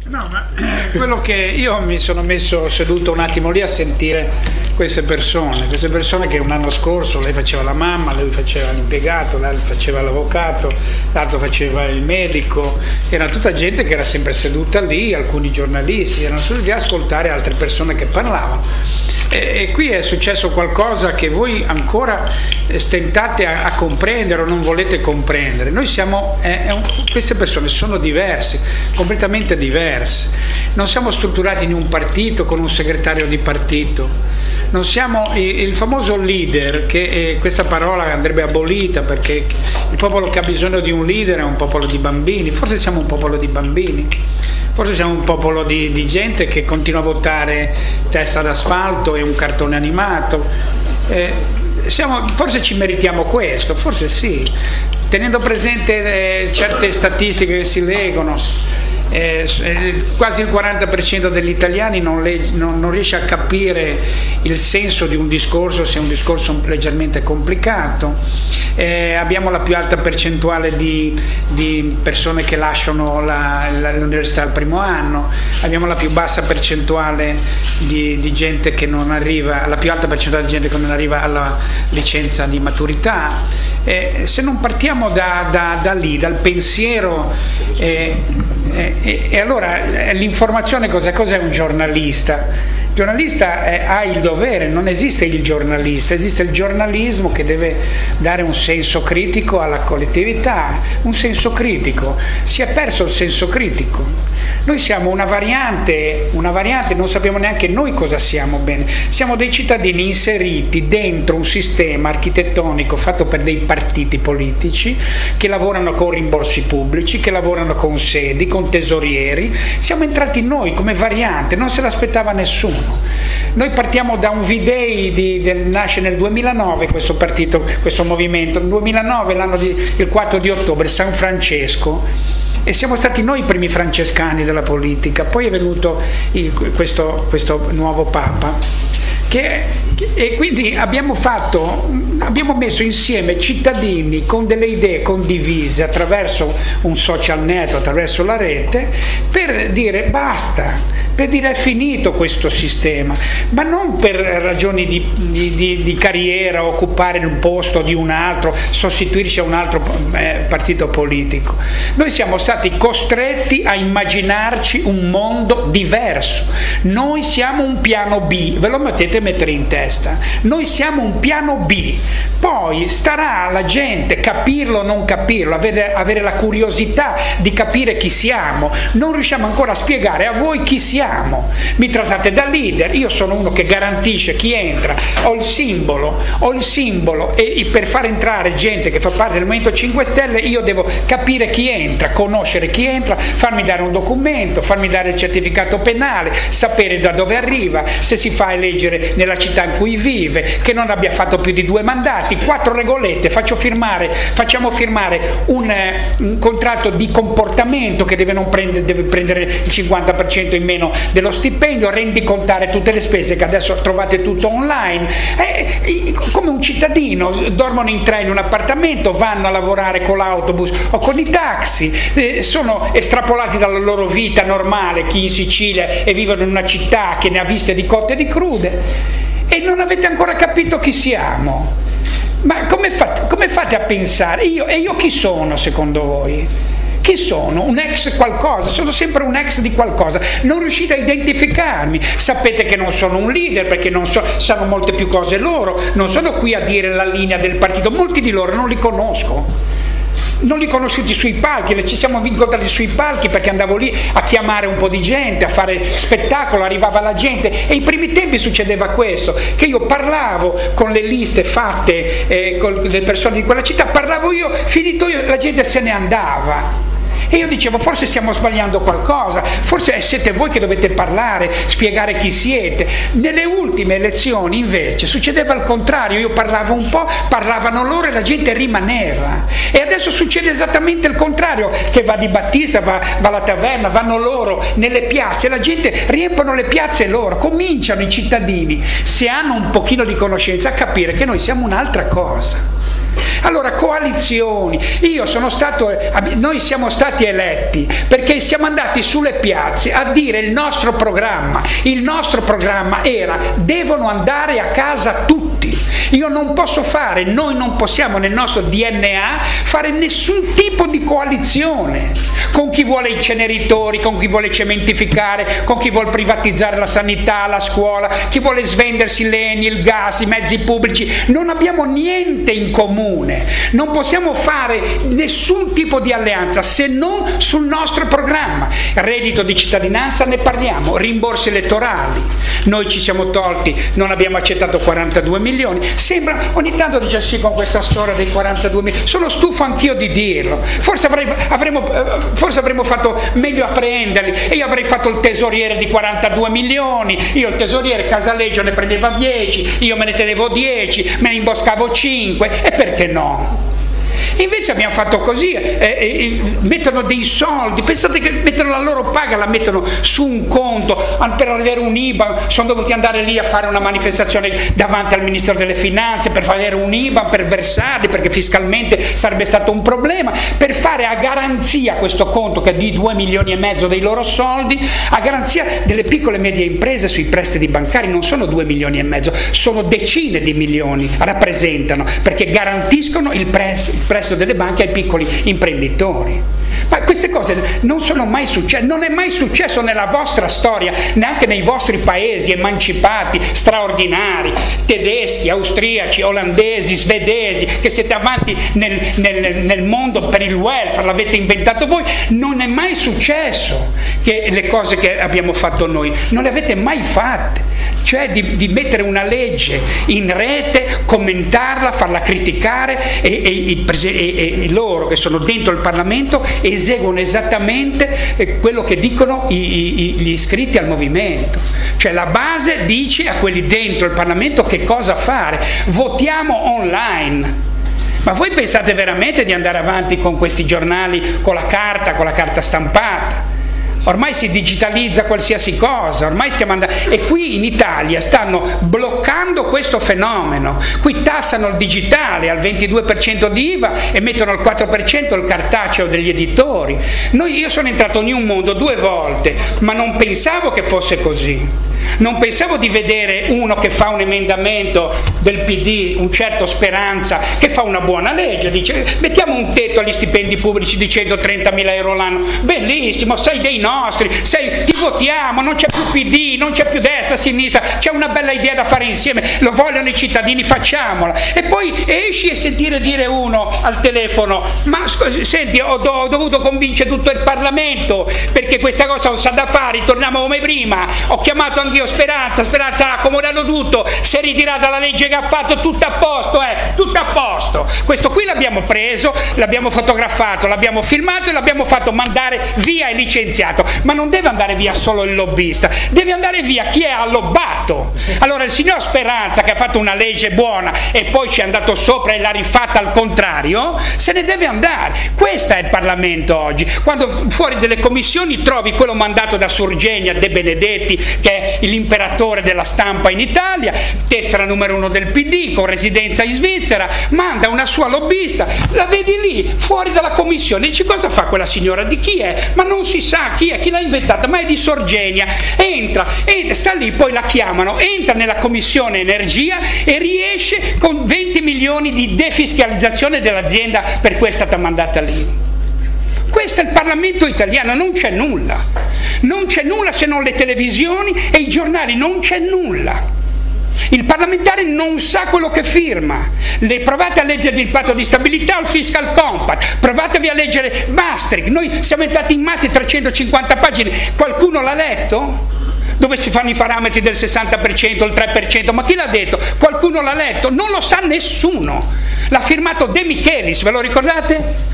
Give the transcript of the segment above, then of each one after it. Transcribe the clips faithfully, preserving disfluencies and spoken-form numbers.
No, ma quello che io mi sono messo seduto un attimo lì a sentire queste persone, queste persone che un anno scorso lei faceva la mamma, lui faceva l'impiegato, l'altro faceva l'avvocato, l'altro faceva il medico, era tutta gente che era sempre seduta lì, alcuni giornalisti, erano seduti a ascoltare altre persone che parlavano. E, e qui è successo qualcosa che voi ancora stentate a, a comprendere o non volete comprendere. Noi siamo, è, è un, queste persone sono diverse, completamente diverse. Non siamo strutturati in un partito con un segretario di partito, non siamo il famoso leader, che eh, questa parola andrebbe abolita, perché il popolo che ha bisogno di un leader è un popolo di bambini. Forse siamo un popolo di bambini, forse siamo un popolo di, di gente che continua a votare testa d'asfalto e un cartone animato. Eh, siamo, forse ci meritiamo questo, forse sì, tenendo presente eh, certe statistiche che si leggono. Eh, quasi il quaranta per cento degli italiani non, le, non, non riesce a capire il senso di un discorso se è un discorso leggermente complicato. Eh, abbiamo la più alta percentuale di, di persone che lasciano la, la, l'università al primo anno, abbiamo la più bassa percentuale di, di gente che non arriva, la più alta percentuale di gente che non arriva alla licenza di maturità. Eh, se non partiamo da, da, da lì, dal pensiero eh, eh, E, e allora l'informazione cos'è? Cos'è un giornalista? Il giornalista è, ha il dovere, non esiste il giornalista, esiste il giornalismo che deve dare un senso critico alla collettività, un senso critico. Si è perso il senso critico. Noi siamo una variante, una variante, non sappiamo neanche noi cosa siamo bene. Siamo dei cittadini inseriti dentro un sistema architettonico fatto per dei partiti politici che lavorano con rimborsi pubblici, che lavorano con sedi, con tesorieri. Siamo entrati noi come variante, non se l'aspettava nessuno. Noi partiamo da un V-Day di, del, nasce nel duemilanove questo partito, questo movimento, nel duemilanove, l'anno di, il quattro di ottobre, San Francesco, e siamo stati noi i primi francescani della politica. Poi è venuto il, questo, questo nuovo Papa. Che, e quindi abbiamo fatto, abbiamo messo insieme cittadini con delle idee condivise attraverso un social network, attraverso la rete, per dire basta, per dire è finito questo sistema, ma non per ragioni di, di, di, di carriera, occupare un posto di un altro, sostituirci a un altro eh, partito politico. Noi siamo stati costretti a immaginarci un mondo diverso. Noi siamo un piano B, ve lo mettete mettere in testa, noi siamo un piano B, poi starà alla gente capirlo o non capirlo, avere, avere la curiosità di capire chi siamo. Non riusciamo ancora a spiegare a voi chi siamo, mi trattate da leader, io sono uno che garantisce chi entra, ho il simbolo, ho il simbolo e per far entrare gente che fa parte del Movimento cinque Stelle io devo capire chi entra, conoscere chi entra, farmi dare un documento, farmi dare il certificato penale, sapere da dove arriva, se si fa eleggere nella città in cui vive, che non abbia fatto più di due mandati, quattro regolette, faccio firmare, facciamo firmare un, eh, un contratto di comportamento che deve, non prendere, deve prendere il cinquanta per cento in meno dello stipendio, rendicontare tutte le spese che adesso trovate tutto online, eh, come un cittadino, dormono in tre in un appartamento, vanno a lavorare con l'autobus o con i taxi, eh, sono estrapolati dalla loro vita normale, chi in Sicilia e vivono in una città che ne ha viste di cotte e di crude. E non avete ancora capito chi siamo. Ma come fate, come fate a pensare? Io, e io chi sono secondo voi? Chi sono? Un ex qualcosa? Sono sempre un ex di qualcosa. Non riuscite a identificarmi. Sapete che non sono un leader perché non so, sanno molte più cose loro. Non sono qui a dire la linea del partito. Molti di loro non li conosco. Non li conosciuti sui palchi, ci siamo incontrati sui palchi perché andavo lì a chiamare un po' di gente, a fare spettacolo, arrivava la gente e ai primi tempi succedeva questo, che io parlavo con le liste fatte eh, con le persone di quella città, parlavo io, finito io, la gente se ne andava. E io dicevo, forse stiamo sbagliando qualcosa, forse siete voi che dovete parlare, spiegare chi siete. Nelle ultime elezioni invece succedeva il contrario, io parlavo un po', parlavano loro e la gente rimaneva. E adesso succede esattamente il contrario, che va Di Battista, va, va alla taverna, vanno loro nelle piazze, la gente riempiono le piazze loro, cominciano i cittadini, se hanno un pochino di conoscenza, a capire che noi siamo un'altra cosa. Allora, coalizioni, io sono stato, noi siamo stati eletti perché siamo andati sulle piazze a dire il nostro programma, il nostro programma era: devono andare a casa tutti, io non posso fare, noi non possiamo nel nostro D N A fare nessun tipo di coalizione con chi vuole i ceneritori, con chi vuole cementificare, con chi vuole privatizzare la sanità, la scuola, chi vuole svendersi l'Eni, il gas, i mezzi pubblici. Non abbiamo niente in comune, non possiamo fare nessun tipo di alleanza se non sul nostro programma. Reddito di cittadinanza ne parliamo, rimborsi elettorali, noi ci siamo tolti, non abbiamo accettato quarantadue milioni, sembra ogni tanto dice sì con questa storia dei quarantadue milioni, sono stufo anch'io di dirlo, forse, avrei, avremmo, forse avremmo fatto meglio a prenderli, e io avrei fatto il tesoriere di quarantadue milioni, io il tesoriere Casaleggio ne prendeva dieci, io me ne tenevo dieci, me ne imboscavo cinque, e perché no? Invece abbiamo fatto così, eh, eh, mettono dei soldi, pensate che mettono la loro paga, la mettono su un conto, per avere un I B A N, sono dovuti andare lì a fare una manifestazione davanti al Ministero delle Finanze per avere un I B A N, per versarli, perché fiscalmente sarebbe stato un problema, per fare a garanzia questo conto che è di due milioni e mezzo dei loro soldi, a garanzia delle piccole e medie imprese sui prestiti bancari. Non sono due milioni e mezzo, sono decine di milioni, rappresentano, perché garantiscono il prestito presso delle banche ai piccoli imprenditori. Ma queste cose non sono mai successe, non è mai successo nella vostra storia, neanche nei vostri paesi emancipati, straordinari, tedeschi, austriaci, olandesi, svedesi, che siete avanti nel, nel, nel mondo per il welfare, l'avete inventato voi. Non è mai successo che le cose che abbiamo fatto noi, non le avete mai fatte, cioè di, di mettere una legge in rete, commentarla, farla criticare, e, e, e, e loro che sono dentro il Parlamento eseguono esattamente quello che dicono i, i, gli iscritti al movimento, cioè la base dice a quelli dentro il Parlamento che cosa fare. Votiamo online. Ma voi pensate veramente di andare avanti con questi giornali, con la carta, con la carta stampata? Ormai si digitalizza qualsiasi cosa, ormai stiamo andando, e qui in Italia stanno bloccando questo fenomeno, qui tassano il digitale al ventidue per cento di I V A e mettono al quattro per cento il cartaceo degli editori. Noi, io sono entrato in un mondo due volte, ma non pensavo che fosse così. Non pensavo di vedere uno che fa un emendamento del P D, un certo Speranza, che fa una buona legge, dice mettiamo un tetto agli stipendi pubblici di centotrentamila euro l'anno, bellissimo, sei dei nostri, sei, ti votiamo, non c'è più P D, non c'è più destra, sinistra, c'è una bella idea da fare insieme, lo vogliono i cittadini, facciamola. E poi esci e sentire dire uno al telefono, ma scusi, senti, ho, do, ho dovuto convincere tutto il Parlamento perché questa cosa non sa da fare, torniamo come prima, ho chiamato anch'io Speranza, Speranza ha accomodato tutto, si è ritirata la legge che ha fatto, tutto a posto, eh, tutto a posto. Questo qui l'abbiamo preso, l'abbiamo fotografato, l'abbiamo filmato e l'abbiamo fatto mandare via e licenziato. Ma non deve andare via solo il lobbista, deve andare via chi è allobbato. Allora il signor Speranza, che ha fatto una legge buona e poi ci è andato sopra e l'ha rifatta al contrario, se ne deve andare. Questo è il Parlamento oggi. Quando fuori delle commissioni trovi quello mandato da Surgenia De Benedetti, che è l'imperatore della stampa in Italia, tessera numero uno del P D, con residenza in Svizzera, manda una sua lobbista, la vedi lì, fuori dalla commissione, dici cosa fa quella signora, di chi è? Ma non si sa chi è, chi l'ha inventata, ma è di Sorgenia. Entra, entra, sta lì, poi la chiamano, entra nella commissione energia e riesce con venti milioni di defiscalizzazione dell'azienda per cui è stata mandata lì. Questo è il Parlamento italiano, non c'è nulla, non c'è nulla se non le televisioni e i giornali, non c'è nulla. Il parlamentare non sa quello che firma. Le provate a leggere il patto di stabilità o il fiscal compact, provatevi a leggere Maastricht. Noi siamo entrati in Maastricht, trecentocinquanta pagine, qualcuno l'ha letto? Dove si fanno i parametri del sessanta per cento, il tre per cento, ma chi l'ha detto? Qualcuno l'ha letto? Non lo sa nessuno. L'ha firmato De Michelis, ve lo ricordate?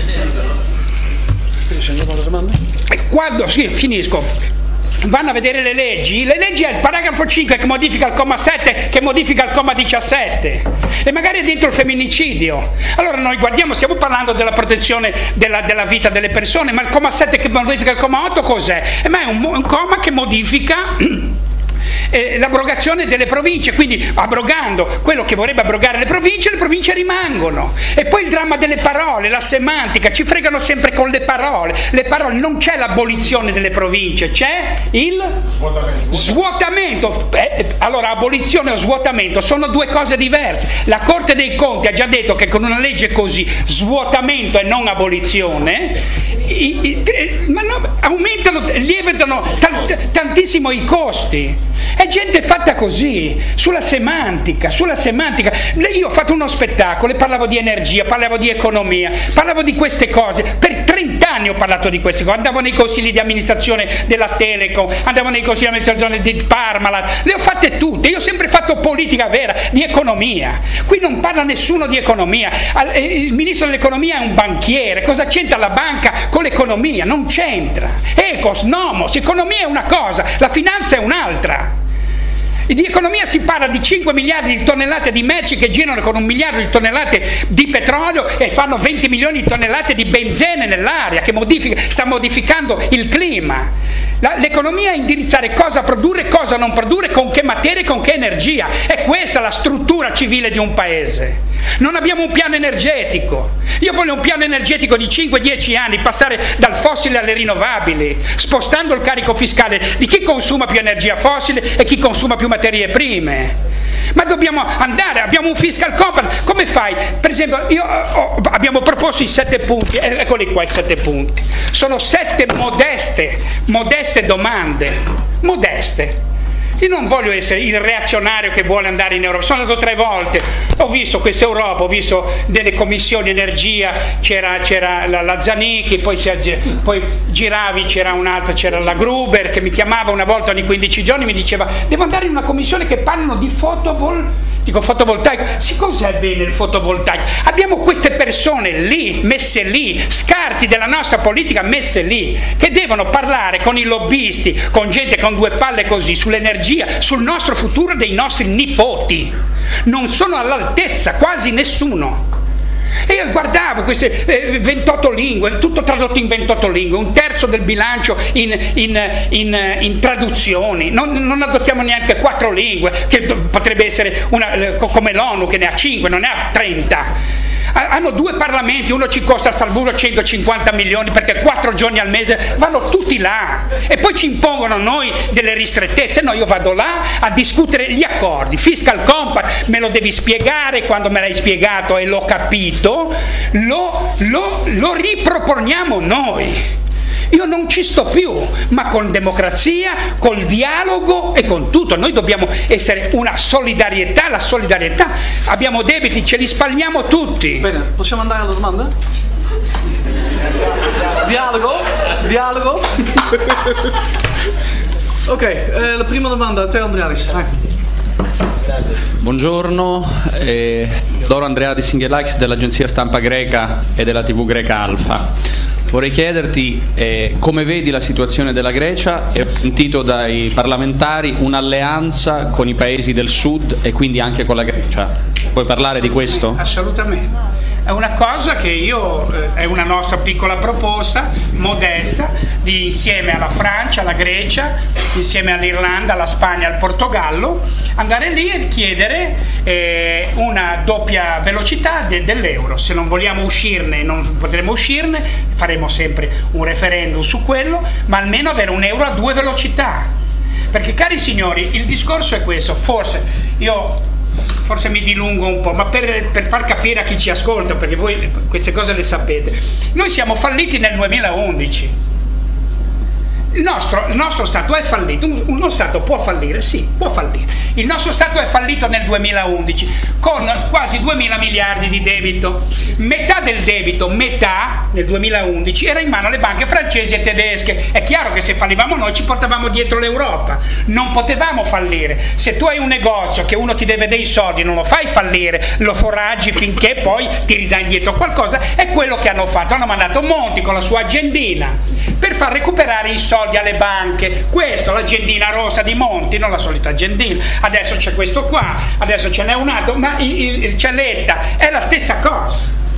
Quando, sì, finisco, vanno a vedere le leggi, le leggi è il paragrafo cinque che modifica il comma sette, che modifica il comma diciassette, e magari è dentro il femminicidio. Allora noi guardiamo, stiamo parlando della protezione della, della vita delle persone, ma il comma sette che modifica il comma otto cos'è? Eh, ma è un, un comma che modifica eh, l'abrogazione delle province, quindi abrogando quello che vorrebbe abrogare le province, le province rimangono. E poi il dramma delle parole, la semantica, ci fregano sempre con le parole, le parole, non c'è l'abolizione delle province, c'è il svuotamento. svuotamento. Eh, allora abolizione o svuotamento sono due cose diverse. La Corte dei Conti ha già detto che con una legge così, svuotamento e non abolizione, I, i, ma no, aumentano, lievitano tant, tantissimo i costi. È gente fatta così, sulla semantica, sulla semantica. Io ho fatto uno spettacolo e parlavo di energia, parlavo di economia, parlavo di queste cose. Per trent'anni ho parlato di queste cose, andavo nei consigli di amministrazione della Telecom, andavo nei consigli di amministrazione di Parmalat, le ho fatte tutte. Io ho sempre fatto politica vera, di economia. Qui non parla nessuno di economia. Il ministro dell'economia è un banchiere, cosa c'entra la banca con l'economia? Non c'entra. Ecos, nomos, economia è una cosa, la finanza è un'altra. Di economia si parla di cinque miliardi di tonnellate di merci che girano con un miliardo di tonnellate di petrolio e fanno venti milioni di tonnellate di benzene nell'aria che modifica, sta modificando il clima. La, l'economia è indirizzare cosa produrre, cosa non produrre, con che materia, con che energia. È questa la struttura civile di un paese. Non abbiamo un piano energetico. Io voglio un piano energetico di cinque dieci anni, passare dal fossile alle rinnovabili, spostando il carico fiscale di chi consuma più energia fossile e chi consuma più materie prime. Ma dobbiamo andare, abbiamo un fiscal compact, come fai? Per esempio, io, oh, abbiamo proposto i sette punti, eh, eccoli qua i sette punti. Sono sette modeste, modeste domande, modeste. Io non voglio essere il reazionario che vuole andare in Europa, sono andato tre volte, ho visto questa Europa, ho visto delle commissioni energia, c'era, c'era la, la Zanicchi, poi, si, poi giravi, c'era un'altra, c'era la Gruber che mi chiamava una volta ogni quindici giorni, mi diceva devo andare in una commissione che parlano di fotovoltaico. Dico fotovoltaico, sì, cos'è bene il fotovoltaico? Abbiamo queste persone lì, messe lì, scarti della nostra politica messe lì, che devono parlare con i lobbisti, con gente con due palle così, sull'energia, sul nostro futuro dei nostri nipoti. Non sono all'altezza, quasi nessuno. E io guardavo queste eh, ventotto lingue, tutto tradotto in ventotto lingue, un terzo del bilancio in, in, in, in traduzioni, non, non adottiamo neanche quattro lingue, che potrebbe essere una, come l'ONU che ne ha cinque, non ne ha trenta. Hanno due parlamenti, uno ci costa a Strasburgo centocinquanta milioni perché quattro giorni al mese vanno tutti là e poi ci impongono a noi delle ristrettezze. No, io vado là a discutere gli accordi, fiscal compact, me lo devi spiegare, quando me l'hai spiegato e l'ho capito, lo, lo, lo riproponiamo noi. Io non ci sto più, ma con democrazia, col dialogo e con tutto. Noi dobbiamo essere una solidarietà, la solidarietà, abbiamo debiti, ce li spalmiamo tutti. Bene, possiamo andare alla domanda? Dialogo? Dialogo? Ok, eh, la prima domanda a te Andreadis. Buongiorno, eh, Doro Andreadis Ingelakis dell'agenzia stampa greca e della tivù greca Alfa. Vorrei chiederti eh, come vedi la situazione della Grecia e ho sentito dai parlamentari un'alleanza con i paesi del sud e quindi anche con la Grecia. Puoi parlare di questo? Assolutamente. È una cosa che io, eh, è una nostra piccola proposta, modesta, di insieme alla Francia, alla Grecia, insieme all'Irlanda, alla Spagna, al Portogallo, andare lì e chiedere eh, una doppia velocità de, dell'euro. Se non vogliamo uscirne, non potremo uscirne, faremo sempre un referendum su quello, ma almeno avere un euro a due velocità. Perché cari signori, il discorso è questo, forse io... forse mi dilungo un po', ma per, per far capire a chi ci ascolta, perché voi queste cose le sapete, noi siamo falliti nel duemilaundici. Il nostro, il nostro Stato è fallito, uno Stato può fallire, sì, può fallire. Il nostro Stato è fallito nel duemilaundici con quasi duemila miliardi di debito. Metà del debito, metà nel duemilaundici, era in mano alle banche francesi e tedesche. È chiaro che se fallivamo noi ci portavamo dietro l'Europa, non potevamo fallire. Se tu hai un negozio che uno ti deve dei soldi, non lo fai fallire, lo foraggi finché poi ti ridà indietro qualcosa. È quello che hanno fatto, hanno mandato Monti con la sua agendina per far recuperare i soldi alle banche. Questo, l'agendina rosa di Monti, non la solita agendina. Adesso c'è questo qua, adesso ce n'è un altro, ma il, il, il Celletta è la stessa cosa.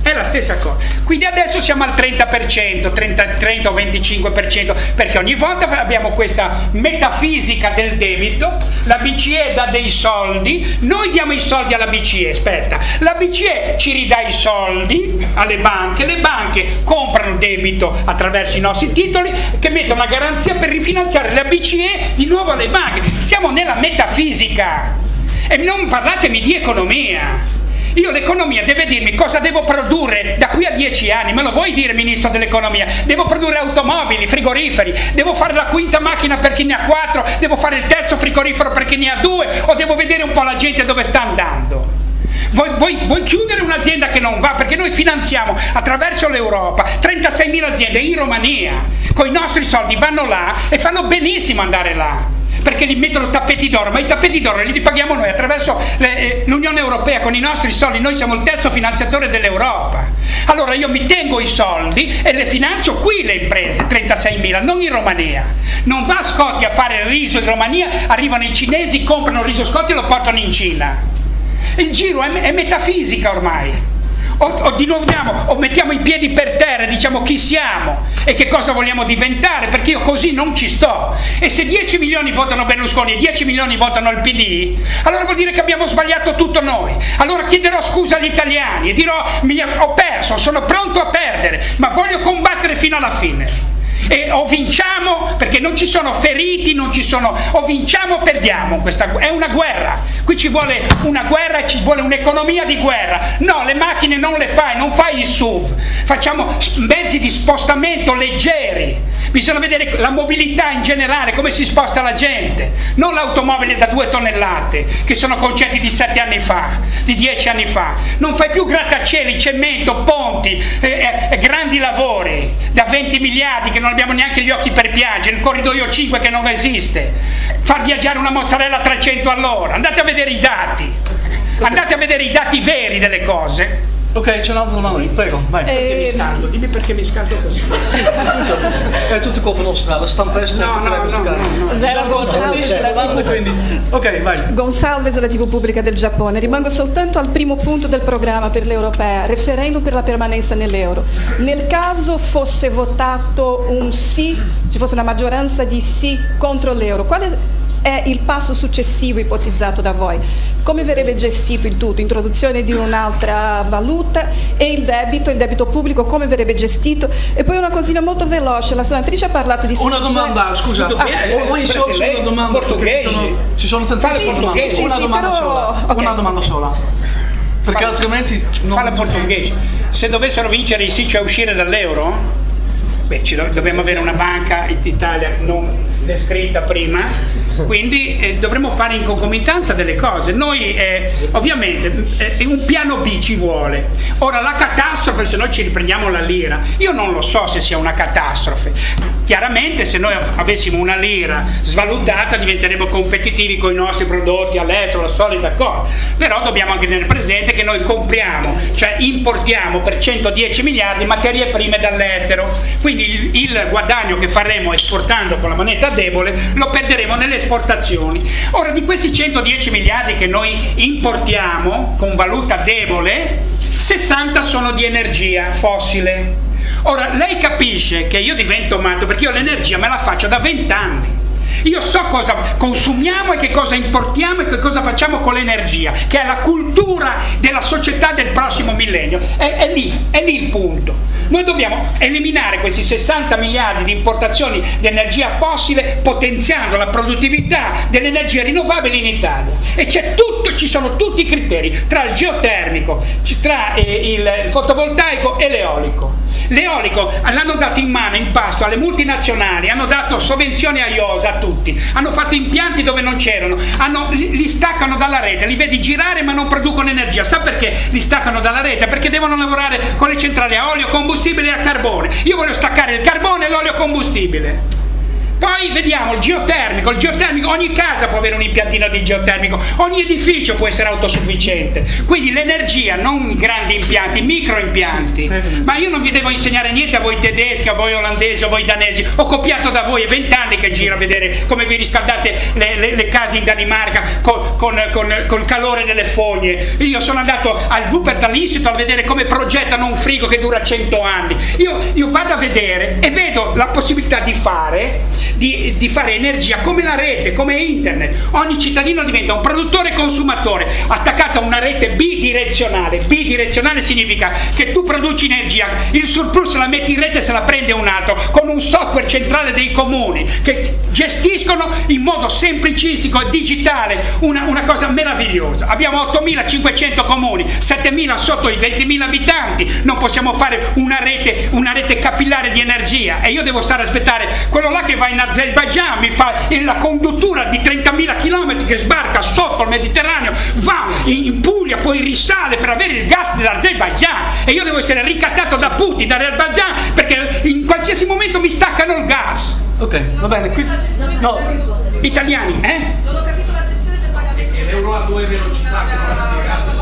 è la stessa cosa. Quindi adesso siamo al trenta per cento, trenta, trenta o venticinque per cento, perché ogni volta abbiamo questa metafisica del debito, la B C E dà dei soldi, noi diamo i soldi alla B C E, aspetta, la B C E ci ridà i soldi alle banche, le banche comprano debito attraverso i nostri titoli che mettono a garanzia per rifinanziare la B C E di nuovo alle banche. Siamo nella metafisica e non parlatemi di economia. Io l'economia deve dirmi cosa devo produrre da qui a dieci anni, me lo vuoi dire, Ministro dell'Economia? Devo produrre automobili, frigoriferi, devo fare la quinta macchina per chi ne ha quattro, devo fare il terzo frigorifero per chi ne ha due, o devo vedere un po' la gente dove sta andando? Vuoi, vuoi, vuoi chiudere un'azienda che non va? Perché noi finanziamo attraverso l'Europa trentaseimila aziende in Romania, con i nostri soldi vanno là e fanno benissimo andare là, perché li mettono tappeti d'oro, ma i tappeti d'oro li paghiamo noi attraverso le, l'Unione Europea con i nostri soldi, noi siamo il terzo finanziatore dell'Europa. Allora io mi tengo i soldi e le finanzio qui le imprese, trentaseimila, non in Romania. Non va Scotti a fare il riso in Romania, arrivano i cinesi, comprano il riso Scotti e lo portano in Cina. Il giro è, è metafisica ormai. O, o di nuovo andiamo, o mettiamo i piedi per terra e diciamo chi siamo e che cosa vogliamo diventare, perché io così non ci sto. E se dieci milioni votano Berlusconi e dieci milioni votano il P D, allora vuol dire che abbiamo sbagliato tutto noi. Allora chiederò scusa agli italiani e dirò mi, ho perso, sono pronto a perdere, ma voglio combattere fino alla fine. E o vinciamo, perché non ci sono feriti, non ci sono, o vinciamo o perdiamo, questa è una guerra, qui ci vuole una guerra e ci vuole un'economia di guerra. No, le macchine non le fai, non fai il S U V, facciamo mezzi di spostamento leggeri, bisogna vedere la mobilità in generale, come si sposta la gente, non l'automobile da due tonnellate, che sono concetti di sette anni fa, di dieci anni fa. Non fai più grattacieli, cemento, ponti, eh, eh, grandi lavori da venti miliardi che non abbiamo neanche gli occhi per piangere, il corridoio cinque che non esiste, far viaggiare una mozzarella a trecento all'ora. Andate a vedere i dati, andate a vedere i dati veri delle cose. Ok, c'è un'altra domanda, prego, vai. Perché mi scaldo? Dimmi perché mi scaldo così. È tutto colpa nostra, la stampesta no, no, no, no, no. Zero Gonsalves, della quindi. Ok, vai. Gonsalves della tivù pubblica del Giappone. Rimango soltanto al primo punto del programma per l'Europea, referendum per la permanenza nell'euro. Nel caso fosse votato un sì, ci fosse una maggioranza di sì contro l'euro, quale è il passo successivo ipotizzato da voi? Come verrebbe gestito il tutto? Introduzione di un'altra valuta e il debito, il debito pubblico come verrebbe gestito? E poi una cosina molto veloce, la senatrice ha parlato di... Una domanda, scusa, ah, poi solo una domanda, perché ci sono, ci sono tantissime domande, sì, una sì, domanda però... sola, okay. una domanda sola, perché Fala, altrimenti... Non Parla portoghese. Se dovessero vincere i sì, cioè uscire dall'euro, beh, ci do, dobbiamo avere una banca in Italia non descritta prima, quindi eh, dovremmo fare in concomitanza delle cose. Noi eh, ovviamente eh, un piano B ci vuole. Ora la catastrofe, se noi ci riprendiamo la lira, io non lo so se sia una catastrofe. Chiaramente se noi avessimo una lira svalutata diventeremo competitivi con i nostri prodotti all'estero, la solita cosa, però dobbiamo anche tenere presente che noi compriamo, cioè importiamo per centodieci miliardi materie prime dall'estero, quindi il, il guadagno che faremo esportando con la moneta debole lo perderemo nelle esportazioni. Ora, di questi centodieci miliardi che noi importiamo con valuta debole, sessanta sono di energia fossile. Ora, lei capisce che io divento matto perché io l'energia me la faccio da vent'anni. Io so cosa consumiamo e che cosa importiamo e che cosa facciamo con l'energia, che è la cultura della società del prossimo millennio. È, è lì, è lì il punto. Noi dobbiamo eliminare questi sessanta miliardi di importazioni di energia fossile potenziando la produttività delle energie rinnovabili in Italia. E c'è tutto, ci sono tutti i criteri, tra il geotermico, tra eh, il fotovoltaico e l'eolico. L'eolico l'hanno dato in mano, in pasto alle multinazionali, hanno dato sovvenzioni a I O S a tutti, hanno fatto impianti dove non c'erano, hanno, li, li staccano dalla rete, li vedi girare ma non producono energia. Sa perché li staccano dalla rete? Perché devono lavorare con le centrali a olio, combustibile e a carbone. Io voglio staccare il carbone e l'olio combustibile. Poi vediamo il geotermico, il geotermico, ogni casa può avere un impiantino di geotermico, ogni edificio può essere autosufficiente, quindi l'energia, non grandi impianti, micro impianti. Ma io non vi devo insegnare niente a voi tedeschi, a voi olandesi, a voi danesi, ho copiato da voi, è vent'anni che giro a vedere come vi riscaldate le, le, le case in Danimarca con, con, con, con il calore delle fogne. Io sono andato al Wuppertal Institute a vedere come progettano un frigo che dura cento anni. Io, io vado a vedere e vedo la possibilità di fare, di, di fare energia come la rete, come internet. Ogni cittadino diventa un produttore e consumatore attaccato a una rete bidirezionale. Bidirezionale significa che tu produci energia, il surplus la metti in rete e se la prende un altro, con un software centrale dei comuni che gestiscono in modo semplicistico e digitale una, una cosa meravigliosa. Abbiamo ottomilacinquecento comuni, settemila sotto i ventimila abitanti, non possiamo fare una rete, una rete capillare di energia e io devo stare a aspettare quello là che va in Azerbaigian, mi fa la conduttura di trentamila chilometri che sbarca sotto il Mediterraneo, va in Puglia, poi risale per avere il gas dell'Azerbaigian e io devo essere ricattato da Putin, dall'Azerbaigian, perché in qualsiasi momento mi staccano il gas. Ok, va bene, qui no, italiani, eh? Non ho capito la gestione del pagamento. L'euro a due velocità che non ha spiegato.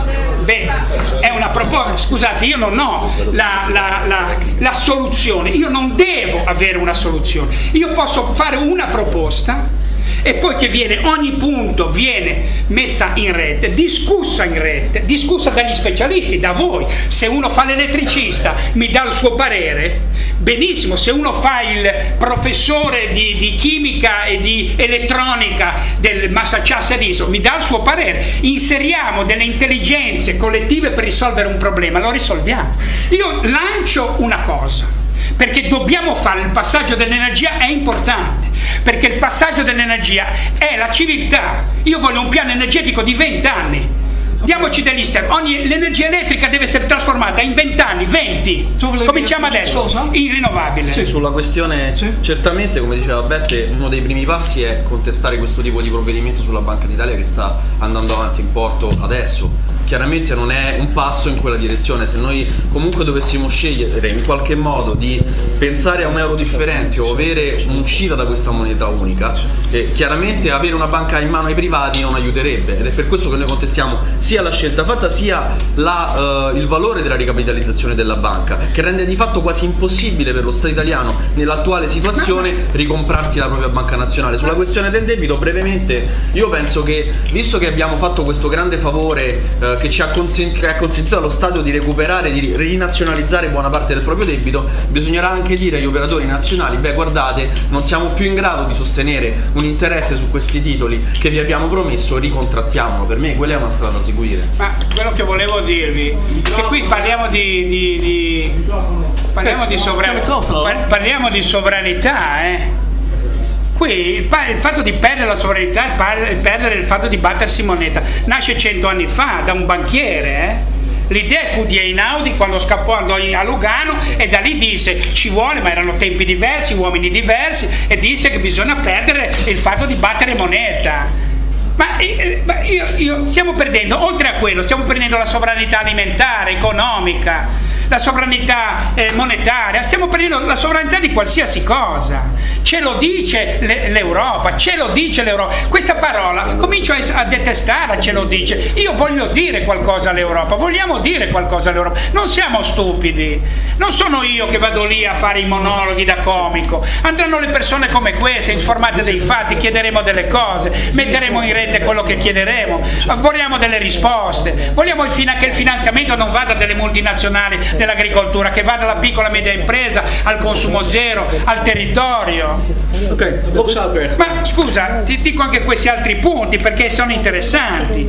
Beh, è una proposta, scusate, io non ho la, la, la, la soluzione, io non devo avere una soluzione, io posso fare una proposta e poi che viene, ogni punto viene messa in rete, discussa in rete, discussa dagli specialisti, da voi. Se uno fa l'elettricista mi dà il suo parere, benissimo. Se uno fa il professore di, di chimica e di elettronica del Massachusetts mi dà il suo parere, inseriamo delle intelligenze collettive per risolvere un problema, lo risolviamo. Io lancio una cosa, perché dobbiamo fare il passaggio dell'energia, è importante, perché il passaggio dell'energia è la civiltà. Io voglio un piano energetico di venti anni. Diamoci degli step, ogni, l'energia elettrica deve essere trasformata in venti anni, venti, cominciamo adesso, in rinnovabile. Sì, sulla questione, sì. Certamente, come diceva Beppe, uno dei primi passi è contestare questo tipo di provvedimento sulla Banca d'Italia che sta andando avanti in porto adesso. Chiaramente non è un passo in quella direzione. Se noi comunque dovessimo scegliere in qualche modo di pensare a un euro differente o avere un'uscita da questa moneta unica, eh, chiaramente avere una banca in mano ai privati non aiuterebbe, ed è per questo che noi contestiamo sia la scelta fatta sia la, uh, il valore della ricapitalizzazione della banca, che rende di fatto quasi impossibile per lo Stato italiano nell'attuale situazione ricomprarsi la propria banca nazionale. Sulla questione del debito, brevemente, io penso che, visto che abbiamo fatto questo grande favore uh, che ci ha, consent che ha consentito allo Stato di recuperare, di rinazionalizzare buona parte del proprio debito, bisognerà anche dire agli operatori nazionali: beh, guardate, non siamo più in grado di sostenere un interesse su questi titoli che vi abbiamo promesso, ricontrattiamolo. Per me quella è una strada da seguire. Ma quello che volevo dirvi è che qui parliamo di, di, di parliamo di sovranità, parliamo di sovranità, eh. Qui il, il fatto di perdere la sovranità, il perdere il fatto di battersi moneta, nasce cento anni fa da un banchiere, eh. L'idea fu di Einaudi quando scappò, andò a Lugano e da lì disse ci vuole, ma erano tempi diversi, uomini diversi, e disse che bisogna perdere il fatto di battere moneta. Ma, eh, ma io, io, stiamo perdendo, oltre a quello, stiamo perdendo la sovranità alimentare, economica, la sovranità eh, monetaria, stiamo perdendo la sovranità di qualsiasi cosa. Ce lo dice l'Europa, ce lo dice l'Europa. Questa parola comincio a, a detestarla, ce lo dice. Io voglio dire qualcosa all'Europa, vogliamo dire qualcosa all'Europa. Non siamo stupidi, non sono io che vado lì a fare i monologhi da comico. Andranno le persone come queste, informate dei fatti, chiederemo delle cose, metteremo in rete quello che chiederemo, vogliamo delle risposte, vogliamo il che il finanziamento non vada dalle multinazionali dell'agricoltura, che vada alla piccola e media impresa, al consumo zero, al territorio. Okay. Ma scusa, ti dico anche questi altri punti perché sono interessanti.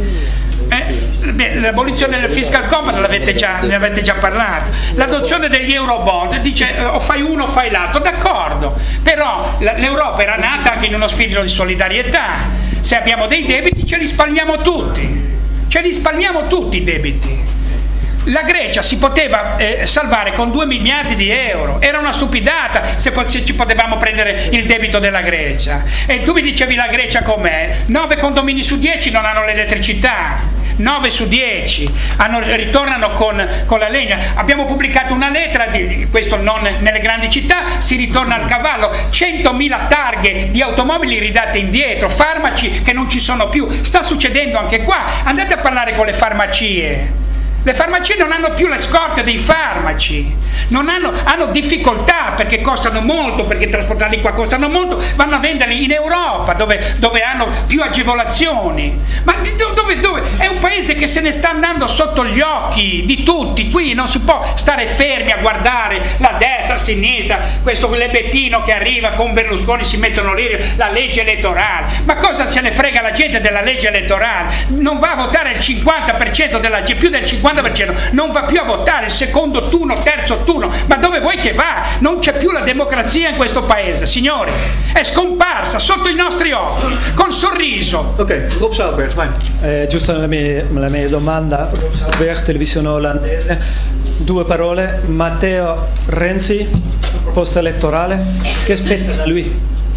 Eh, l'abolizione del fiscal compact l'avete già, ne avete già parlato, l'adozione degli eurobond, dice eh, o fai uno o fai l'altro, d'accordo, però l'Europa era nata anche in uno spirito di solidarietà. Se abbiamo dei debiti ce li spalmiamo tutti, ce li spalmiamo tutti i debiti. La Grecia si poteva eh, salvare con due miliardi di euro, era una stupidata se, se ci potevamo prendere il debito della Grecia. E tu mi dicevi la Grecia com'è? nove condomini su dieci non hanno l'elettricità, nove su dieci hanno, ritornano con, con la legna. Abbiamo pubblicato una lettera, di, questo non nelle grandi città, si ritorna al cavallo, centomila targhe di automobili ridate indietro, farmaci che non ci sono più, sta succedendo anche qua, andate a parlare con le farmacie. Le farmacie non hanno più le scorte dei farmaci, non hanno, hanno difficoltà perché costano molto, perché trasportarli qua costano molto, vanno a venderli in Europa dove, dove hanno più agevolazioni. Ma dove, dove? È un paese che se ne sta andando sotto gli occhi di tutti, qui non si può stare fermi a guardare la destra, la sinistra, questo lebettino che arriva con Berlusconi, si mettono lì, la legge elettorale. Ma cosa se ne frega la gente della legge elettorale? Non va a votare il cinquanta per cento della gente, più del cinquanta per cento non va più a votare, il secondo turno, terzo turno, ma dove vuoi che va? Non c'è più la democrazia in questo paese, signori, è scomparsa sotto i nostri occhi, col sorriso. Ok, Rob Zoutberg, vai. Eh, giusto la mia, la mia domanda, Rob Zoutberg, televisione olandese, due parole, Matteo Renzi, proposta elettorale, che aspetta da lui?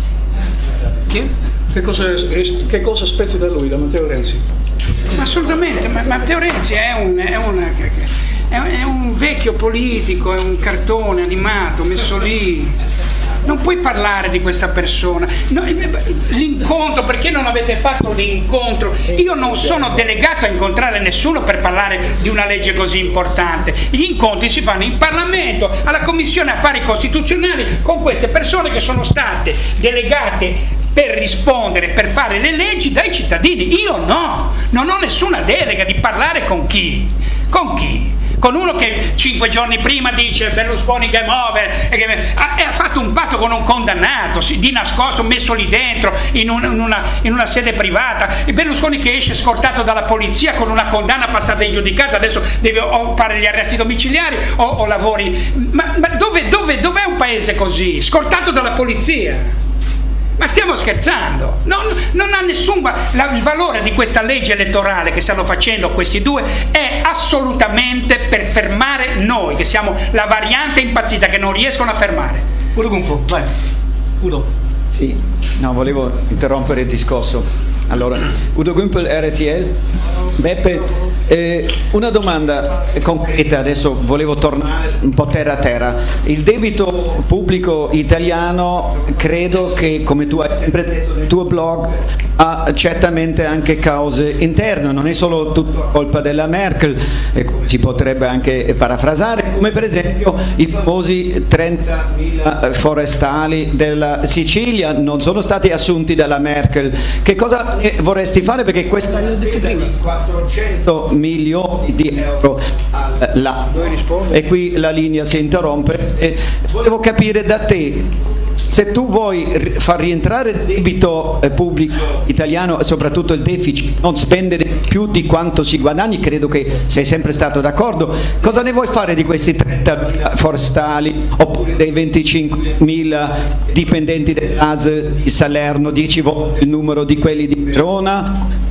Chi? Che cosa, che cosa aspetti da lui, da Matteo Renzi? Assolutamente, ma Matteo Renzi è un, è, una, è un vecchio politico, è un cartone animato messo lì, non puoi parlare di questa persona. No, l'incontro, perché non avete fatto l'incontro? Io non sono delegato a incontrare nessuno per parlare di una legge così importante, gli incontri si fanno in Parlamento, alla Commissione Affari Costituzionali, con queste persone che sono state delegate per rispondere, per fare le leggi dai cittadini. Io no, non ho nessuna delega di parlare con chi? Con chi? Con uno che cinque giorni prima dice Berlusconi game over e, che, ha, e ha fatto un patto con un condannato, di nascosto, messo lì dentro in, un, in, una, in una sede privata, e Berlusconi che esce scortato dalla polizia con una condanna passata in giudicato, adesso deve o fare gli arresti domiciliari o, o lavori. Ma, ma dove, dove, dov'è un paese così? Scortato dalla polizia? Ma stiamo scherzando? Non, non ha nessun va- la, il valore di questa legge elettorale che stanno facendo questi due è assolutamente per fermare noi, che siamo la variante impazzita che non riescono a fermare. Udo Gumpel, vai. Udo. Sì, no, volevo interrompere il discorso. Allora, Udo Gumpel, R T L. Beppe, eh, una domanda concreta, adesso volevo tornare un po' terra a terra. Il debito pubblico italiano, credo che, come tu hai sempre detto nel tuo blog, ha certamente anche cause interne, non è solo tutta colpa della Merkel, eh, si potrebbe anche parafrasare, come per esempio i famosi trentamila forestali della Sicilia non sono stati assunti dalla Merkel. Che cosa vorresti fare? Perché questa quattrocento milioni di euro all'anno, e qui la linea si interrompe, e volevo capire da te, se tu vuoi far rientrare il debito pubblico italiano e soprattutto il deficit, non spendere più di quanto si guadagni, credo che sei sempre stato d'accordo, cosa ne vuoi fare di questi trentamila forestali oppure dei venticinquemila dipendenti dell'A S di Salerno, dieci volte il numero di quelli di Verona?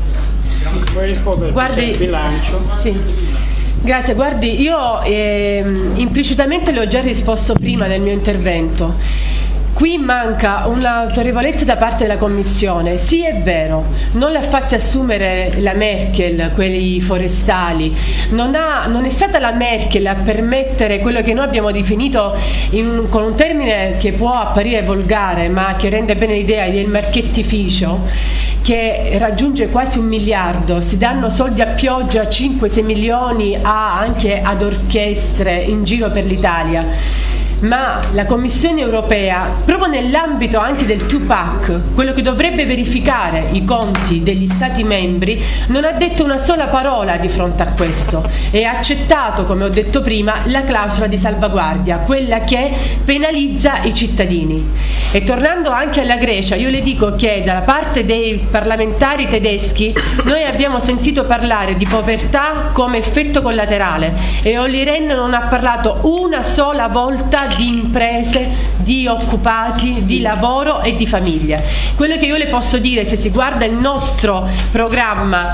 Guardi, sì. Grazie, guardi, io eh, implicitamente le ho già risposto prima nel mio intervento. Qui manca un'autorevolezza da parte della Commissione. Sì, è vero, non le ha fatte assumere la Merkel quelli forestali, non, ha, non è stata la Merkel a permettere quello che noi abbiamo definito in, con un termine che può apparire volgare ma che rende bene l'idea del marchettificio, che raggiunge quasi un miliardo, si danno soldi a pioggia, cinque sei milioni a, anche ad orchestre in giro per l'Italia. Ma la Commissione europea, proprio nell'ambito anche del two pack, quello che dovrebbe verificare i conti degli Stati membri, non ha detto una sola parola di fronte a questo e ha accettato, come ho detto prima, la clausola di salvaguardia, quella che penalizza i cittadini. E tornando anche alla Grecia, io le dico che dalla parte dei parlamentari tedeschi noi abbiamo sentito parlare di povertà come effetto collaterale e Olli Rehn non ha parlato una sola volta di imprese, di occupati, di lavoro e di famiglia. Quello che io le posso dire, se si guarda il nostro programma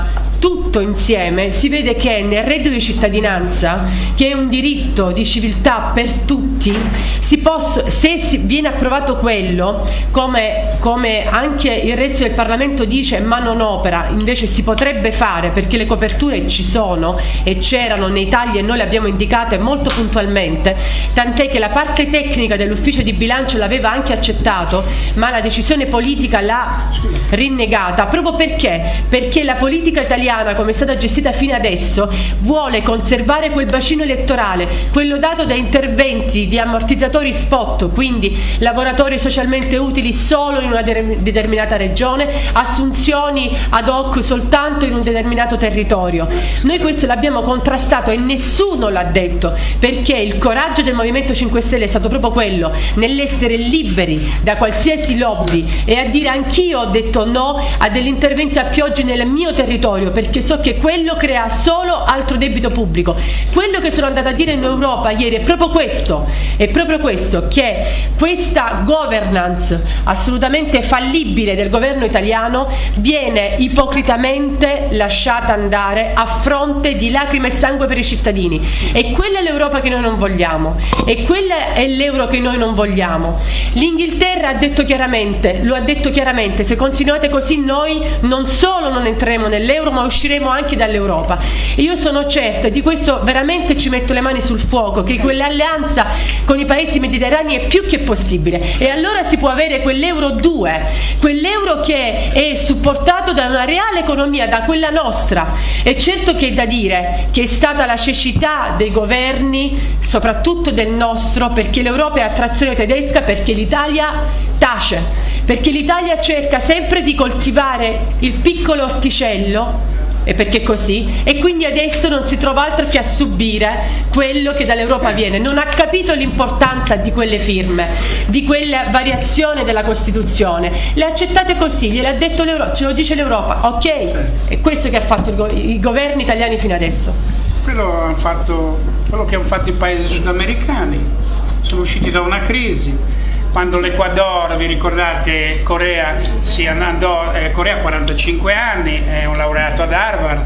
tutto insieme si vede che nel reddito di cittadinanza, che è un diritto di civiltà per tutti, si posso, se si viene approvato quello, come, come anche il resto del Parlamento dice ma non opera, invece si potrebbe fare perché le coperture ci sono e c'erano nei tagli e noi le abbiamo indicate molto puntualmente, tant'è che la parte tecnica dell'ufficio di bilancio l'aveva anche accettato, ma la decisione politica l'ha rinnegata, proprio perché? Perché la politica italiana, come è stata gestita fino adesso, vuole conservare quel bacino elettorale, quello dato da interventi di ammortizzatori spot, quindi lavoratori socialmente utili solo in una determinata regione, assunzioni ad hoc soltanto in un determinato territorio. Noi questo l'abbiamo contrastato e nessuno l'ha detto, perché il coraggio del Movimento cinque Stelle è stato proprio quello, nell'essere liberi da qualsiasi lobby e a dire anch'io ho detto no a degli interventi a pioggia nel mio territorio, perché so che quello crea solo altro debito pubblico. Quello che sono andata a dire in Europa ieri è proprio questo, è proprio questo, che questa governance assolutamente fallibile del governo italiano viene ipocritamente lasciata andare a fronte di lacrime e sangue per i cittadini, e quella è l'Europa che noi non vogliamo, e quella è l'euro che noi non vogliamo. L'Inghilterra ha detto chiaramente, lo ha detto chiaramente, se continuate così noi non solo non entreremo nell'euro ma usciremo anche dall'Europa. E io sono certa, di questo veramente ci metto le mani sul fuoco, che quell'alleanza con i paesi mediterranei è più che possibile, e allora si può avere quell'euro due, quell'euro che è supportato da una reale economia, da quella nostra. E certo che è da dire che è stata la cecità dei governi, soprattutto del nostro, perché l'Europa è a trazione tedesca, perché l'Italia tace, perché l'Italia cerca sempre di coltivare il piccolo orticello, e perché è così, e quindi adesso non si trova altro che a subire quello che dall'Europa viene. Non ha capito l'importanza di quelle firme, di quella variazione della Costituzione, le accettate così, gliel'ha detto l'Europa, ce lo dice l'Europa, ok? È questo che ha fatto il go i governi italiani fino adesso. Quello, hanno fatto, quello che hanno fatto i paesi sudamericani, sono usciti da una crisi. Quando l'Ecuador, vi ricordate, Corea si andò, eh, Corea ha quarantacinque anni, è un laureato ad Harvard,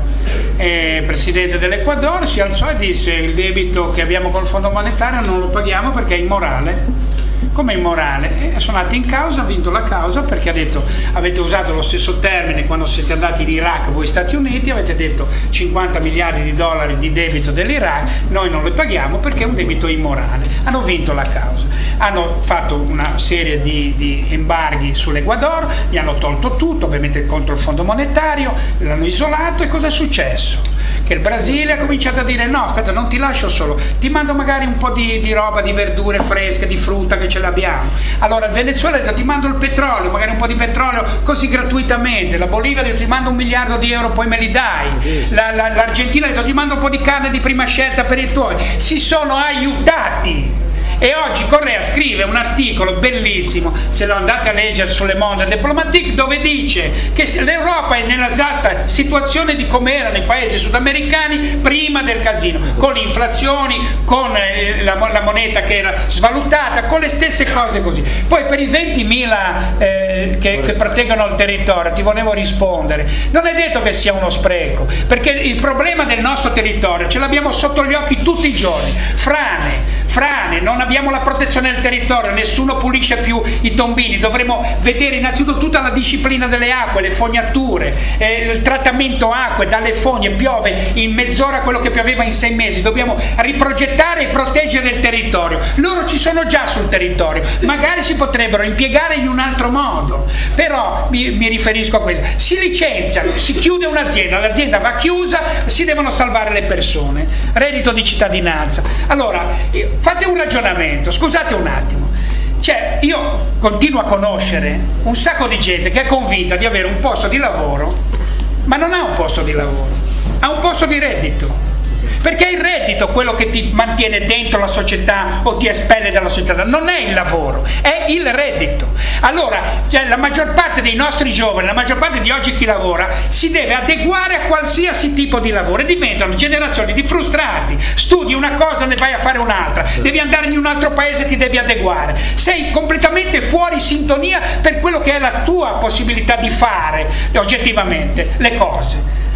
è presidente dell'Ecuador, si alzò e disse: il debito che abbiamo col Fondo Monetario non lo paghiamo perché è immorale. Come immorale? E sono andati in causa, ha vinto la causa, perché ha detto: avete usato lo stesso termine quando siete andati in Iraq voi Stati Uniti, avete detto cinquanta miliardi di dollari di debito dell'Iraq, noi non lo paghiamo perché è un debito immorale. Hanno vinto la causa, hanno fatto una serie di, di embarghi sull'Ecuador, gli hanno tolto tutto, ovviamente contro il Fondo Monetario, l'hanno isolato. E cosa è successo? Che il Brasile ha cominciato a dire: no, aspetta, non ti lascio solo, ti mando magari un po' di, di roba, di verdure fresche, di frutta, che ce l'abbiamo. Allora il Venezuela ha detto: ti mando il petrolio, magari un po' di petrolio così gratuitamente. La Bolivia ha detto: ti mando un miliardo di euro, poi me li dai. La, la, L'Argentina ha detto: ti mando un po' di carne di prima scelta per i tuoi. Si sono aiutati. E oggi Correa scrive un articolo bellissimo, se lo andate a leggere sulle Monde Diplomatique, dove dice che l'Europa è nell'esatta situazione di come erano i paesi sudamericani prima del casino, con le inflazioni, con eh, la, la moneta che era svalutata, con le stesse cose così. Poi per i ventimila eh, che, che proteggono il territorio ti volevo rispondere, non è detto che sia uno spreco, perché il problema del nostro territorio ce l'abbiamo sotto gli occhi tutti i giorni: frane, frane, non abbiamo la protezione del territorio, nessuno pulisce più i tombini. Dovremmo vedere innanzitutto tutta la disciplina delle acque, le fognature, eh, il trattamento acque dalle fogne. Piove in mezz'ora quello che pioveva in sei mesi. Dobbiamo riprogettare e proteggere il territorio. Loro ci sono già sul territorio, magari si potrebbero impiegare in un altro modo, però mi, mi riferisco a questo: si licenziano, si chiude un'azienda, l'azienda va chiusa, si devono salvare le persone. Reddito di cittadinanza. Allora fate un ragionamento, scusate un attimo, cioè io continuo a conoscere un sacco di gente che è convinta di avere un posto di lavoro, ma non ha un posto di lavoro, ha un posto di reddito, perché è il reddito quello che ti mantiene dentro la società o ti espelle dalla società, non è il lavoro, è il reddito. Allora, cioè, la maggior parte dei nostri giovani, la maggior parte di oggi chi lavora, si deve adeguare a qualsiasi tipo di lavoro, e diventano generazioni di frustrati. Studi una cosa e ne vai a fare un'altra, devi andare in un altro paese e ti devi adeguare, sei completamente fuori sintonia per quello che è la tua possibilità di fare oggettivamente le cose.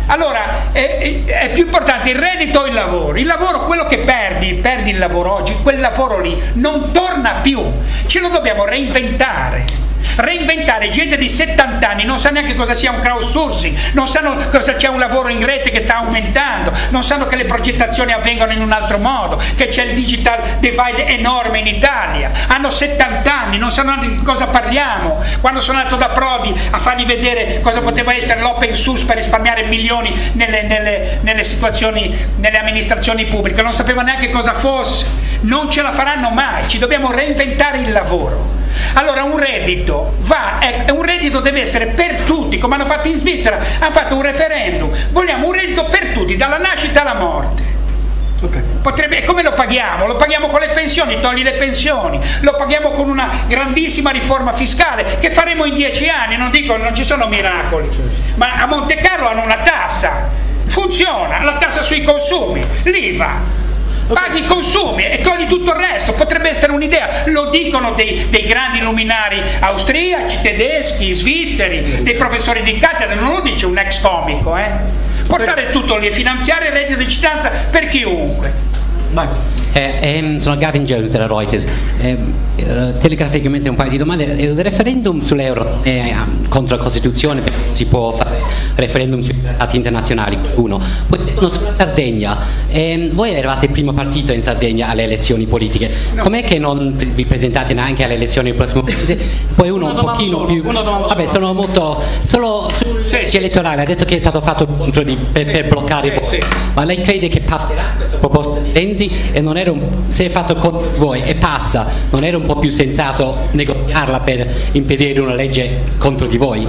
Allora è, è più importante il reddito o il lavoro? Il lavoro, quello che perdi, perdi il lavoro oggi, quel lavoro lì non torna più, ce lo dobbiamo reinventare. Reinventare gente di settanta anni, non sa neanche cosa sia un crowdsourcing, non sanno cosa c'è un lavoro in rete che sta aumentando, non sanno che le progettazioni avvengono in un altro modo, che c'è il digital divide enorme in Italia, hanno settanta anni, non sanno di cosa parliamo. Quando sono andato da Prodi a fargli vedere cosa poteva essere l'open source per risparmiare milioni nelle, nelle, nelle situazioni, nelle amministrazioni pubbliche, non sapeva neanche cosa fosse. Non ce la faranno mai, ci dobbiamo reinventare il lavoro. Allora un reddito va, è, un reddito deve essere per tutti, come hanno fatto in Svizzera, hanno fatto un referendum, vogliamo un reddito per tutti, dalla nascita alla morte. Okay. Potrebbe, come lo paghiamo? Lo paghiamo con le pensioni, togli le pensioni, lo paghiamo con una grandissima riforma fiscale che faremo in dieci anni, non dico, non ci sono miracoli, ma a Monte Carlo hanno una tassa, funziona, la tassa sui consumi, l'I V A. Paghi i consumi e togli tutto il resto, potrebbe essere un'idea, lo dicono dei, dei grandi luminari austriaci, tedeschi, svizzeri, dei professori di cattedra, non lo dice un ex comico, eh? Portare tutto lì e finanziare il reddito di cittadinanza per chiunque. Eh, ehm, sono Gavin Jones della Reuters. Eh, eh, telegraficamente un paio di domande. Il referendum sull'euro è eh, contro la Costituzione, perché non si può fare referendum sui trattati internazionali, uno. Poi uno sulla Sardegna. Eh, voi eravate il primo partito in Sardegna alle elezioni politiche. Com'è che non vi presentate neanche alle elezioni del prossimo mese? Poi uno un pochino solo, più. Vabbè, sono molto. Solo sul sì, sì. elettorale ha detto che è stato fatto contro di, per, per bloccare sì, voi. Sì. Ma lei crede che passerà questa proposta di Renzi? E non era un, se è fatto con voi e passa, non era un po' più sensato negoziarla per impedire una legge contro di voi?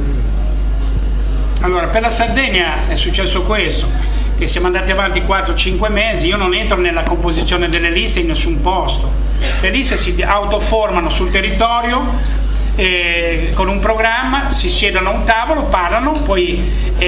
Allora, per la Sardegna è successo questo, che siamo andati avanti quattro cinque mesi, io non entro nella composizione delle liste in nessun posto, le liste si autoformano sul territorio, eh, con un programma, si siedono a un tavolo, parlano, poi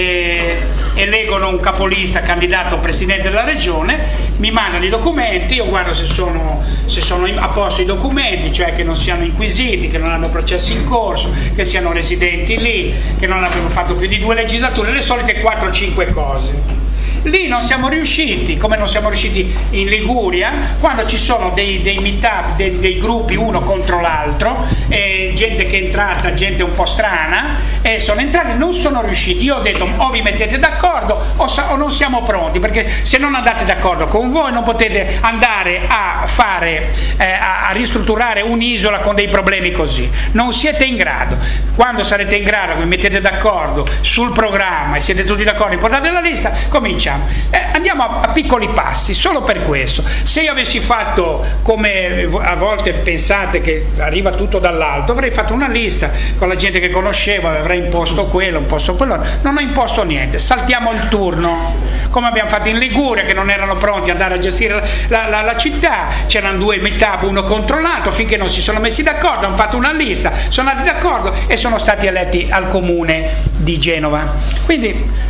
eh, eleggono un capolista candidato presidente della regione, mi mandano i documenti, io guardo se sono, se sono a posto i documenti, cioè che non siano inquisiti, che non hanno processi in corso, che siano residenti lì, che non abbiano fatto più di due legislature, le solite quattro cinque cose. Lì non siamo riusciti, come non siamo riusciti in Liguria, quando ci sono dei, dei meet-up, dei, dei gruppi uno contro l'altro, eh, gente che è entrata, gente un po' strana, e sono entrati, non sono riusciti. Io ho detto o vi mettete d'accordo o, o non siamo pronti, perché se non andate d'accordo con voi non potete andare a fare, eh, a, a ristrutturare un'isola con dei problemi così, non siete in grado. Quando sarete in grado, vi mettete d'accordo sul programma e siete tutti d'accordo, portate la lista, cominciamo. Eh, andiamo a, a piccoli passi, solo per questo. Se io avessi fatto come a volte pensate che arriva tutto dall'alto, avrei fatto una lista con la gente che conoscevo, avrei imposto quello, imposto quello, non ho imposto niente, saltiamo il turno, come abbiamo fatto in Liguria, che non erano pronti ad andare a gestire la, la, la città, c'erano due meet-up uno contro l'altro, finché non si sono messi d'accordo, hanno fatto una lista, sono andati d'accordo e sono stati eletti al comune di Genova. Quindi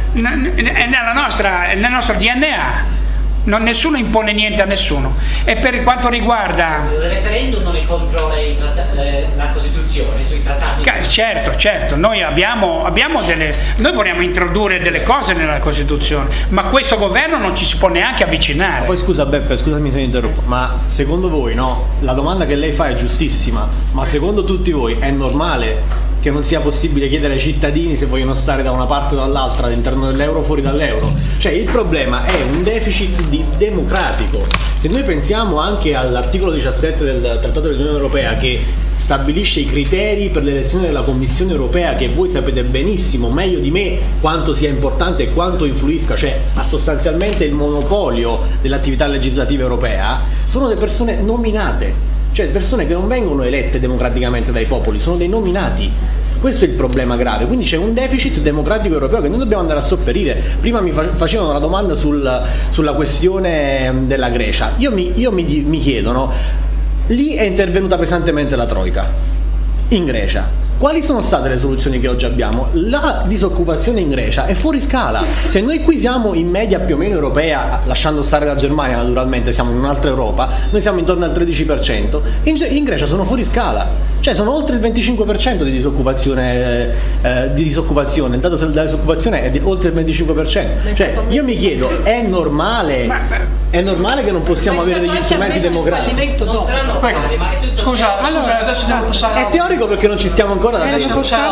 è nella nostra, è nel nostro D N A, non, nessuno impone niente a nessuno. E per quanto riguarda il referendum non è contro le, le, la Costituzione sui trattati? Certo, certo, noi abbiamo, abbiamo delle, noi vogliamo introdurre delle cose nella Costituzione, ma questo governo non ci si può neanche avvicinare. Ma poi scusa Beppe, scusami se mi interrompo, ma secondo voi, no? La domanda che lei fa è giustissima, ma secondo tutti voi è normale che non sia possibile chiedere ai cittadini se vogliono stare da una parte o dall'altra, all'interno dell'euro o fuori dall'euro? Cioè il problema è un deficit di democratico. Se noi pensiamo anche all'articolo diciassette del Trattato dell'Unione Europea, che stabilisce i criteri per l'elezione della Commissione Europea, che voi sapete benissimo, meglio di me, quanto sia importante e quanto influisca, cioè ha sostanzialmente il monopolio dell'attività legislativa europea, sono le persone nominate. Cioè persone che non vengono elette democraticamente dai popoli, sono dei nominati. Questo è il problema grave, quindi c'è un deficit democratico europeo che noi dobbiamo andare a sopperire. Prima mi facevano una domanda sul, sulla questione della Grecia. Io, mi, io mi, mi chiedo, no? Lì è intervenuta pesantemente la Troika, in Grecia. Quali sono state le soluzioni che oggi abbiamo? La disoccupazione in Grecia è fuori scala. Se noi qui siamo in media più o meno europea, lasciando stare la Germania naturalmente, siamo in un'altra Europa, noi siamo intorno al tredici per cento, in, in Grecia sono fuori scala, cioè sono oltre il venticinque per cento di disoccupazione, eh, di disoccupazione. Il dato della disoccupazione è di oltre il venticinque per cento. Cioè io mi chiedo, è normale, è normale che non possiamo avere degli strumenti democratici? Scusa, allora, adesso devo passare. È teorico perché non ci stiamo ancora da Elena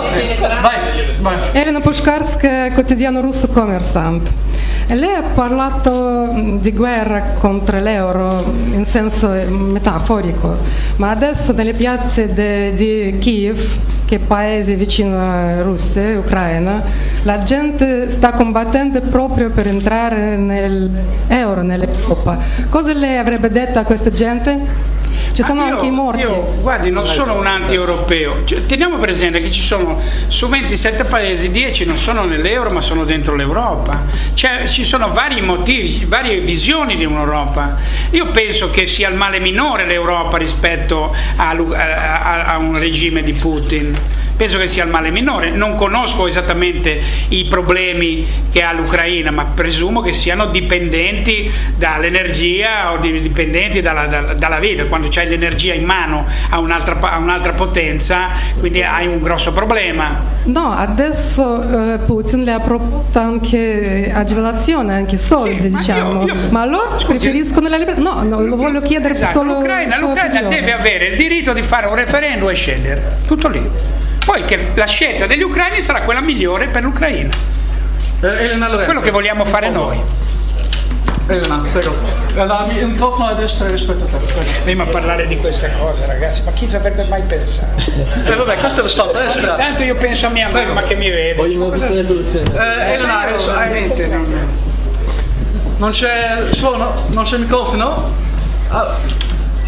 Elena Pushkarska, quotidiano russo Commerçant. Lei ha parlato di guerra contro l'euro in senso metaforico, ma adesso nelle piazze de, di Kiev, che è paese vicino a Russia, Ucraina, la gente sta combattendo proprio per entrare nell'euro, nell'Europa. Cosa lei avrebbe detto a questa gente? Ci sono ah, io, anche i morti. Io, guardi, non sono un anti-europeo. Cioè, teniamo presente che ci sono su ventisette paesi, dieci non sono nell'euro ma sono dentro l'Europa. Cioè, ci sono vari motivi, varie visioni di un'Europa. Io penso che sia il male minore l'Europa rispetto a, a, a un regime di Putin. Penso che sia il male minore, non conosco esattamente i problemi che ha l'Ucraina, ma presumo che siano dipendenti dall'energia o dipendenti dalla, dalla, dalla vita. Quando c'hai l'energia in mano a un'altra, a un'altra potenza, quindi hai un grosso problema. No, adesso eh, Putin le ha proposto anche agevolazione, anche soldi, sì, diciamo, ma, io, io, ma loro scusi, preferiscono la libertà. No, no, lo voglio chiedere esatto, solo. L'Ucraina, l'Ucraina deve avere il diritto di fare un referendum e scegliere, tutto lì. Poi che la scelta degli ucraini sarà quella migliore per l'Ucraina. Eh, quello che vogliamo fare noi. Elena, prego. Un po' a destra rispetto a te. Prima a parlare di queste cose, ragazzi, ma chi ci avrebbe mai pensato? Eh vabbè, questo è lo stato a destra. Tanto io penso a mia mamma che mi vede. Voglio tutte le soluzioni. Eh, Elena, veramente non... non c'è suono? Non c'è microfono? Ah.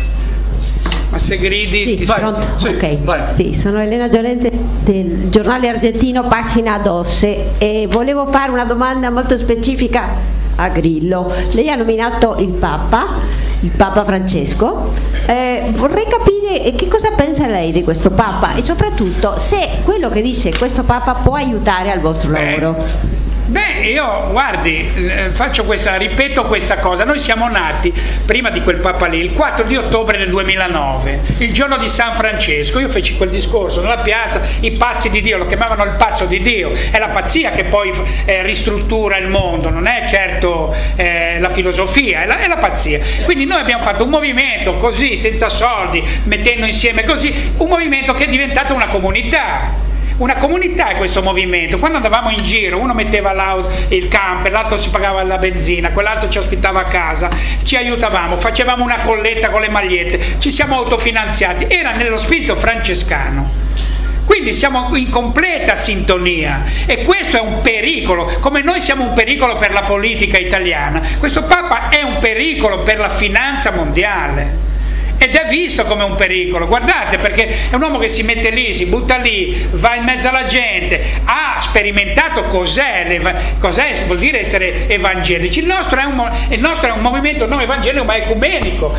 Ma se gridi sì, ti pronto? Sì, ok, vai. Sì, sono Elena Giolente del giornale argentino Pagina doce e volevo fare una domanda molto specifica a Grillo. Lei ha nominato il Papa, il Papa Francesco, eh, vorrei capire che cosa pensa lei di questo Papa e soprattutto se quello che dice questo Papa può aiutare al vostro lavoro. Beh, io guardi, eh, faccio questa, ripeto questa cosa, noi siamo nati prima di quel Papa lì, il quattro di ottobre del duemilanove, il giorno di San Francesco. Io feci quel discorso nella piazza, i pazzi di Dio, lo chiamavano il pazzo di Dio, è la pazzia che poi eh, ristruttura il mondo, non è certo eh, la filosofia, è la, è la pazzia. Quindi noi abbiamo fatto un movimento così, senza soldi, mettendo insieme così, un movimento che è diventato una comunità. Una comunità è questo movimento. Quando andavamo in giro, uno metteva il camper, l'altro si pagava la benzina, quell'altro ci ospitava a casa, ci aiutavamo, facevamo una colletta con le magliette, ci siamo autofinanziati, era nello spirito francescano. Quindi siamo in completa sintonia e questo è un pericolo, come noi siamo un pericolo per la politica italiana, questo Papa è un pericolo per la finanza mondiale. Ed è visto come un pericolo, guardate, perché è un uomo che si mette lì, si butta lì, va in mezzo alla gente, ha sperimentato cos'è, cos'è vuol dire essere evangelici. Il nostro è un, il nostro è un movimento non evangelico ma ecumenico,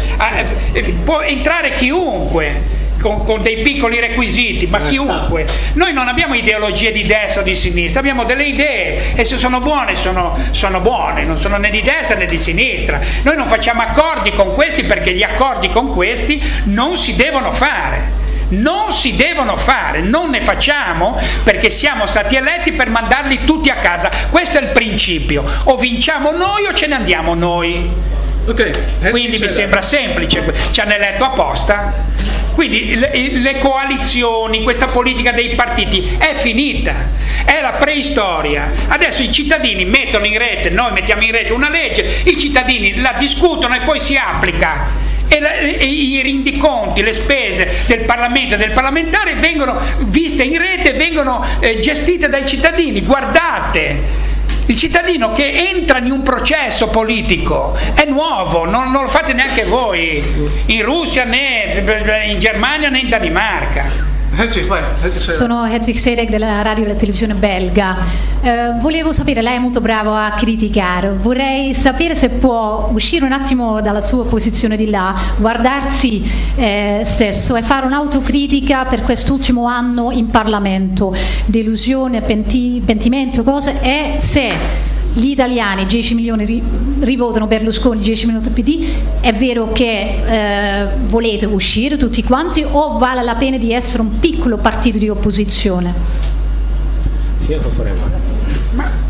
può entrare chiunque. Con, con dei piccoli requisiti, ma chiunque. Noi non abbiamo ideologie di destra o di sinistra, abbiamo delle idee e se sono buone sono, sono buone, non sono né di destra né di sinistra. Noi non facciamo accordi con questi perché gli accordi con questi non si devono fare. Non si devono fare, non ne facciamo perché siamo stati eletti per mandarli tutti a casa. Questo è il principio, o vinciamo noi o ce ne andiamo noi. Okay. Quindi mi sembra semplice, ci hanno eletto apposta. Quindi le, le coalizioni, questa politica dei partiti è finita, è la preistoria. Adesso i cittadini mettono in rete, noi mettiamo in rete una legge, i cittadini la discutono e poi si applica. E, la, e i rendiconti, le spese del Parlamento e del parlamentare vengono viste in rete, vengono eh, gestite dai cittadini. Guardate, il cittadino che entra in un processo politico è nuovo, non, non lo fate neanche voi, in Russia né in Germania né in Danimarca. Sono Hedwig Sedek della radio e della televisione belga. Eh, volevo sapere, lei è molto bravo a criticare, vorrei sapere se può uscire un attimo dalla sua posizione di là, guardarsi eh, stesso e fare un'autocritica per quest'ultimo anno in Parlamento, delusione, penti, pentimento, cose, e se gli italiani, dieci milioni ri, rivotano Berlusconi, dieci milioni P D, è vero che eh, volete uscire tutti quanti o vale la pena di essere un piccolo partito di opposizione? Io lo farei male.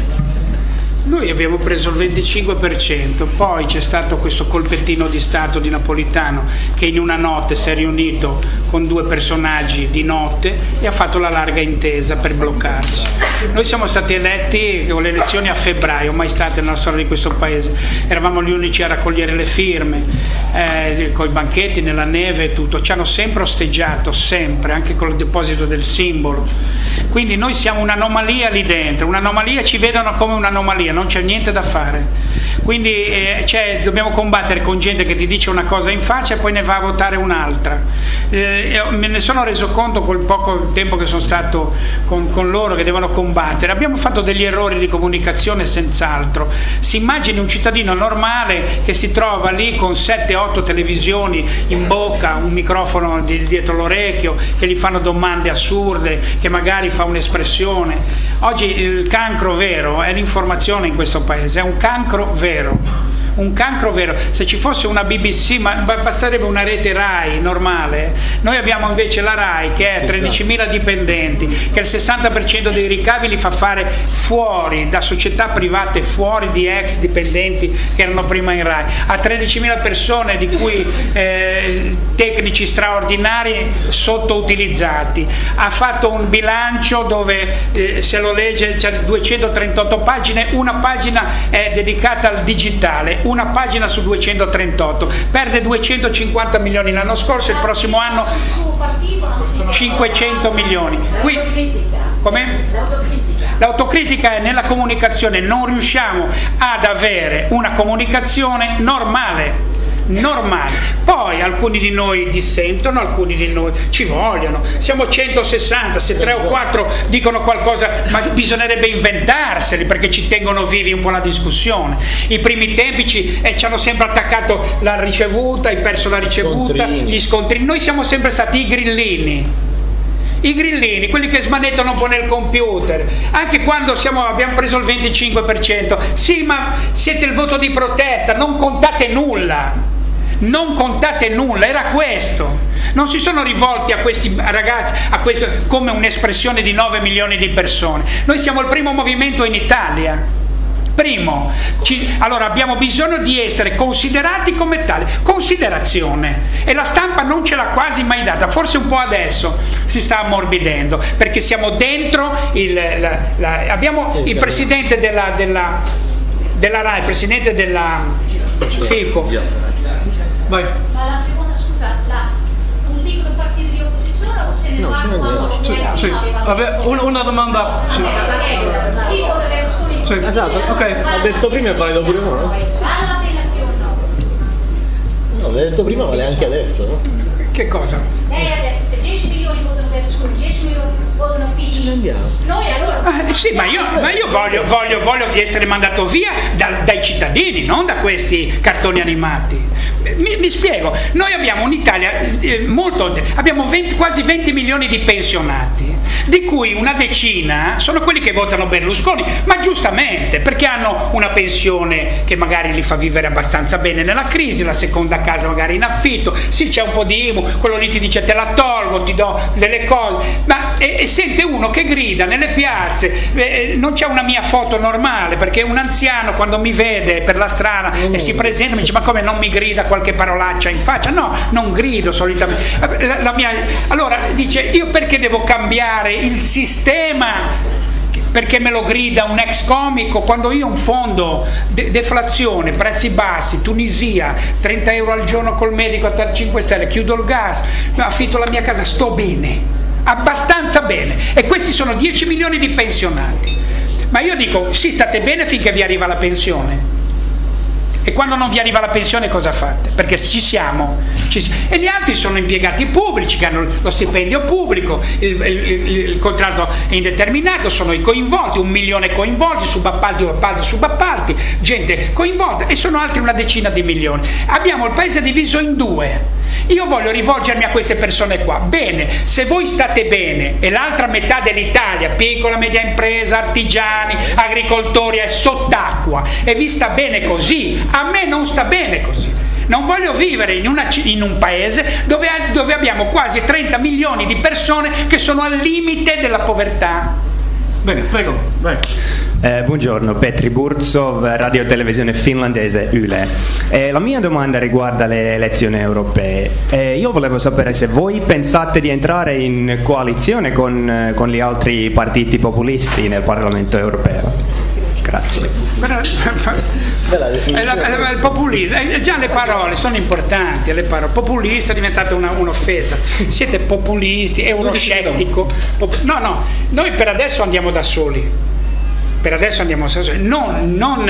Noi abbiamo preso il venticinque per cento, poi c'è stato questo colpettino di Stato di Napolitano che in una notte si è riunito con due personaggi di notte e ha fatto la larga intesa per bloccarci. Noi siamo stati eletti con le elezioni a febbraio, mai state nella storia di questo paese, eravamo gli unici a raccogliere le firme, eh, con i banchetti nella neve e tutto, ci hanno sempre osteggiato, sempre, anche con il deposito del simbolo. Quindi noi siamo un'anomalia lì dentro, un'anomalia, ci vedono come un'anomalia, non c'è niente da fare. Quindi eh, cioè, dobbiamo combattere con gente che ti dice una cosa in faccia e poi ne va a votare un'altra. Eh, me ne sono reso conto col poco tempo che sono stato con, con loro, che devono combattere. Abbiamo fatto degli errori di comunicazione senz'altro. Si immagini un cittadino normale che si trova lì con sette otto televisioni in bocca, un microfono di, dietro l'orecchio, che gli fanno domande assurde, che magari fa un'espressione. Oggi il cancro vero è l'informazione in questo paese, è un cancro vero, un cancro vero. Se ci fosse una B B C, ma basterebbe una rete RAI normale. Noi abbiamo invece la RAI che è tredicimila dipendenti, che il sessanta per cento dei ricavi li fa fare fuori, da società private, fuori di ex dipendenti che erano prima in RAI, a tredicimila persone di cui eh, tecnici straordinari sottoutilizzati. Ha fatto un bilancio dove eh, se lo legge c'è duecentotrentotto pagine, una pagina è dedicata al digitale, una pagina su duecentotrentotto, perde duecentocinquanta milioni l'anno scorso, il prossimo anno cinquecento milioni. Qui, come? L'autocritica è nella comunicazione, non riusciamo ad avere una comunicazione normale. normale. Poi alcuni di noi dissentono, alcuni di noi ci vogliono, siamo centosessanta, se tre o quattro dicono qualcosa, ma bisognerebbe inventarseli perché ci tengono vivi un po' la discussione. I primi tempi ci, eh, ci hanno sempre attaccato la ricevuta, hai perso la ricevuta, gli scontrini. Noi siamo sempre stati i grillini. I grillini, quelli che smanettano un po' nel computer, anche quando siamo, abbiamo preso il venticinque per cento, sì, ma siete il voto di protesta, non contate nulla, non contate nulla, era questo. Non si sono rivolti a questi ragazzi a questo, come un'espressione di nove milioni di persone. Noi siamo il primo movimento in Italia. Primo, ci, allora abbiamo bisogno di essere considerati come tali, considerazione, e la stampa non ce l'ha quasi mai data, forse un po' adesso si sta ammorbidendo, perché siamo dentro, il, la, la, abbiamo il presidente della, della, della RAI, il presidente della FICO. Vai. Ma la seconda, scusa, la, un piccolo partito di opposizione o se ne va quando sì, sì. Vabbè, una, una domanda. Sì. Sì. Esatto, ok, ha detto prima e vale pure ora. Vale la pena sì o no? No, l'ha detto prima, vale anche adesso, no? Che cosa? Lei ha detto se dieci milioni votano Berlusconi, dieci milioni votano P D. Noi allora. Ah, sì, ma io, ma io voglio, voglio, voglio essere mandato via da, dai cittadini, non da questi cartoni animati. Mi, mi spiego, noi abbiamo un'Italia eh, molto, abbiamo venti, quasi venti milioni di pensionati, di cui una decina sono quelli che votano Berlusconi, ma giustamente, perché hanno una pensione che magari li fa vivere abbastanza bene nella crisi, la seconda casa magari in affitto, sì, c'è un po' di I M U, quello lì ti dice te la tolgo, ti do delle cose, ma e, e sente uno che grida nelle piazze, eh, non c'è una mia foto normale, perché un anziano quando mi vede per la strada mm. e si presenta mi dice ma come non mi grida qualche parolaccia in faccia? No, non grido solitamente. La, la mia, allora dice io perché devo cambiare il sistema? Perché me lo grida un ex comico, quando io ho un fondo, de deflazione, prezzi bassi, Tunisia, trenta euro al giorno col medico a cinque stelle, chiudo il gas, affitto la mia casa, sto bene, abbastanza bene, e questi sono dieci milioni di pensionati. Ma io dico, sì, state bene finché vi arriva la pensione. E quando non vi arriva la pensione cosa fate? Perché ci siamo, ci siamo. E gli altri sono impiegati pubblici che hanno lo stipendio pubblico, il, il, il, il contratto è indeterminato, sono i coinvolti, un milione coinvolti, subappalti, subappalti, subappalti, gente coinvolta, e sono altri una decina di milioni. Abbiamo il paese diviso in due. Io voglio rivolgermi a queste persone qua. Bene, se voi state bene e l'altra metà dell'Italia, piccola, media impresa, artigiani, agricoltori, è sott'acqua e vi sta bene così, a me non sta bene così. Non voglio vivere in, una, in un paese dove, dove abbiamo quasi trenta milioni di persone che sono al limite della povertà. Bene, prego, vai. Eh, buongiorno, Petri Burzov, radio televisione finlandese Yle. Eh, la mia domanda riguarda le elezioni europee. Eh, io volevo sapere se voi pensate di entrare in coalizione con, con gli altri partiti populisti nel Parlamento europeo. Grazie. È la, è la, il populismo, è, già le parole sono importanti, le parole. Populista è diventata una, un'offesa. Siete populisti, è uno scettico. Pop, no, no, noi per adesso andiamo da soli. Per adesso andiamo da soli. Non, non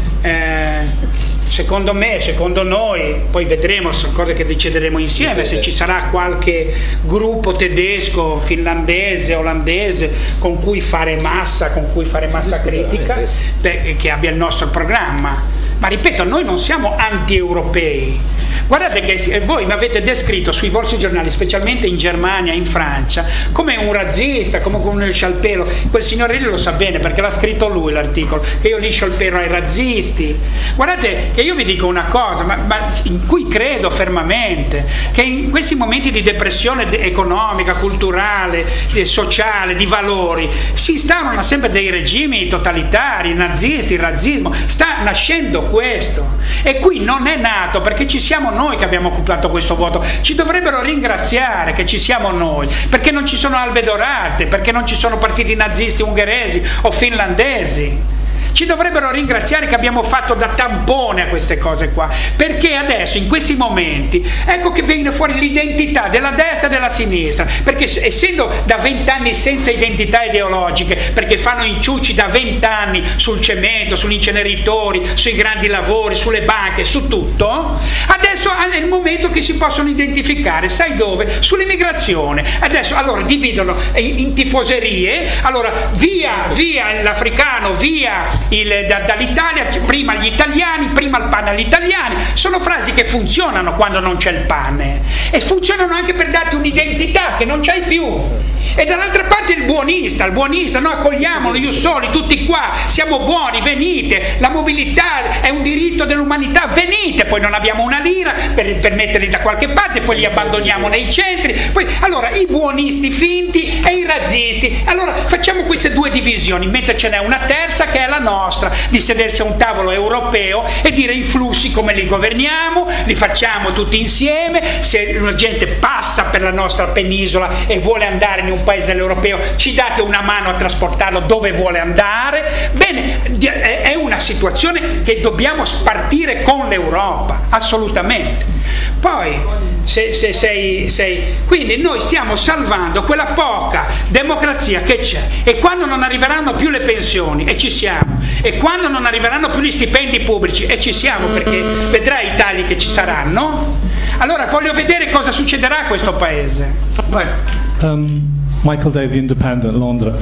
eh, secondo me, secondo noi, poi vedremo, sono cose che decideremo insieme, se ci sarà qualche gruppo tedesco, finlandese, olandese con cui fare massa, con cui fare massa critica, beh, che abbia il nostro programma. Ma ripeto, noi non siamo anti-europei. Guardate che voi mi avete descritto sui vostri giornali, specialmente in Germania, in Francia, come un razzista, come uno liscia il pelo. Quel signore lì lo sa bene perché l'ha scritto lui l'articolo, che io liscio il pelo ai razzisti. Guardate che io vi dico una cosa, ma, ma in cui credo fermamente, che in questi momenti di depressione economica, culturale, sociale, di valori, si instaurano sempre dei regimi totalitari, nazisti, il razzismo, sta nascendo questo. E qui non è nato perché ci siamo noi che abbiamo occupato questo vuoto. Ci dovrebbero ringraziare che ci siamo noi, perché non ci sono albe dorate, perché non ci sono partiti nazisti ungheresi o finlandesi. Ci dovrebbero ringraziare che abbiamo fatto da tampone a queste cose qua, perché adesso in questi momenti ecco che viene fuori l'identità della destra e della sinistra, perché essendo da vent'anni senza identità ideologiche, perché fanno inciuci da vent'anni sul cemento, sugli inceneritori, sui grandi lavori, sulle banche, su tutto, adesso è il momento che si possono identificare, sai dove? Sull'immigrazione. Adesso allora dividono in tifoserie, allora via, via l'africano, via Il, da, dall'Italia, prima gli italiani, prima il pane agli italiani. Sono frasi che funzionano quando non c'è il pane e funzionano anche per darti un'identità che non c'hai più. E dall'altra parte il buonista, il buonista, noi accogliamolo, io soli, tutti qua, siamo buoni, venite, la mobilità è un diritto dell'umanità, venite, poi non abbiamo una lira per, per metterli da qualche parte, poi li abbandoniamo nei centri, poi allora i buonisti finti e i razzisti, allora facciamo queste due divisioni, mentre ce n'è una terza che è la nostra, di sedersi a un tavolo europeo e dire i flussi come li governiamo, li facciamo tutti insieme, se la gente passa per la nostra penisola e vuole andare in un paese dell'europeo, ci date una mano a trasportarlo dove vuole andare. Bene, è una situazione che dobbiamo spartire con l'Europa, assolutamente. Poi, se, se sei, sei, quindi noi stiamo salvando quella poca democrazia che c'è, e quando non arriveranno più le pensioni, e ci siamo, e quando non arriveranno più gli stipendi pubblici, e ci siamo, perché vedrai i tagli che ci saranno, allora voglio vedere cosa succederà a questo paese. Vai. Um, Michael Day di Independent, Londra.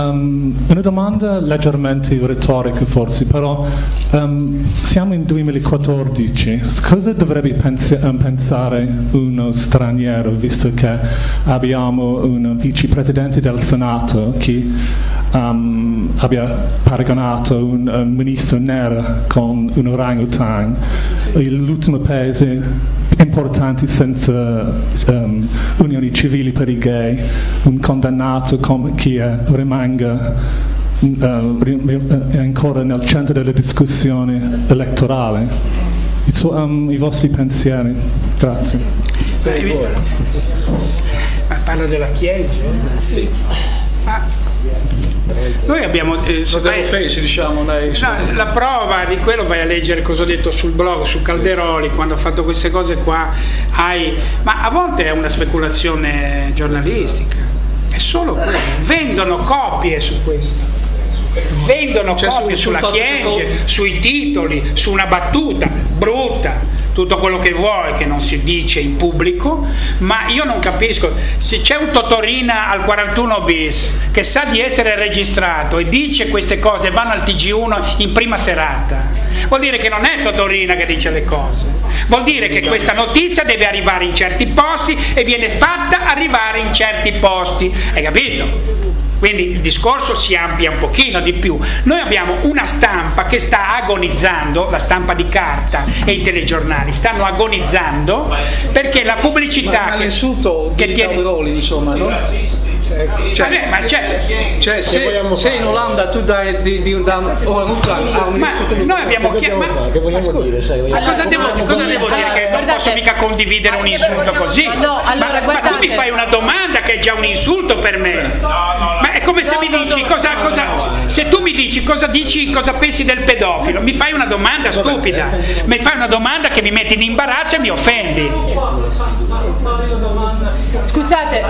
Um, una domanda leggermente retorica forse, però um, siamo in duemilaquattordici, cosa dovrebbe pensi- pensare uno straniero, visto che abbiamo un vicepresidente del Senato che um, abbia paragonato un, un ministro nero con un orangutan, l'ultimo paese importante senza um, unioni civili per i gay, un condannato come chi è, rimanga uh, è ancora nel centro della discussione elettorale. I, su- um, i vostri pensieri. Grazie. Ma parla della Chiesa? Sì. Ah. Noi abbiamo eh, vai, face, diciamo, dai, no, la prova di quello vai a leggere cosa ho detto sul blog, su Calderoli, quando ho fatto queste cose qua, hai, ma a volte è una speculazione giornalistica, è solo quello, vendono copie su questo. vendono cioè, copie su, sulla Chienge, sui titoli, su una battuta brutta, tutto quello che vuoi che non si dice in pubblico, ma io non capisco, se c'è un Totorina al quarantuno bis che sa di essere registrato e dice queste cose, vanno al T G uno in prima serata, vuol dire che non è Totorina che dice le cose, vuol dire che questa notizia deve arrivare in certi posti e viene fatta arrivare in certi posti, hai capito? Quindi il discorso si amplia un pochino di più. Noi abbiamo una stampa che sta agonizzando, la stampa di carta e i telegiornali stanno agonizzando perché la pubblicità ma, ma che, che tiene... Calderoli, insomma, no? Cioè, Vabbè, ma c'è, cioè se, se in Olanda tu dai di, di, da, oh, un a un ma noi abbiamo chiamato, che vogliamo dire, sai, vogliamo... ma cosa devo, cosa devo dire? Allora, che non posso mica condividere un insulto così, no, allora, ma, ma tu mi fai una domanda che è già un insulto per me, ma è come se no, mi no, dici no, cosa, no, cosa no. se tu mi dici cosa dici, cosa pensi del pedofilo, mi fai una domanda stupida, mi fai una domanda che mi metti in imbarazzo e mi offendi. Scusate,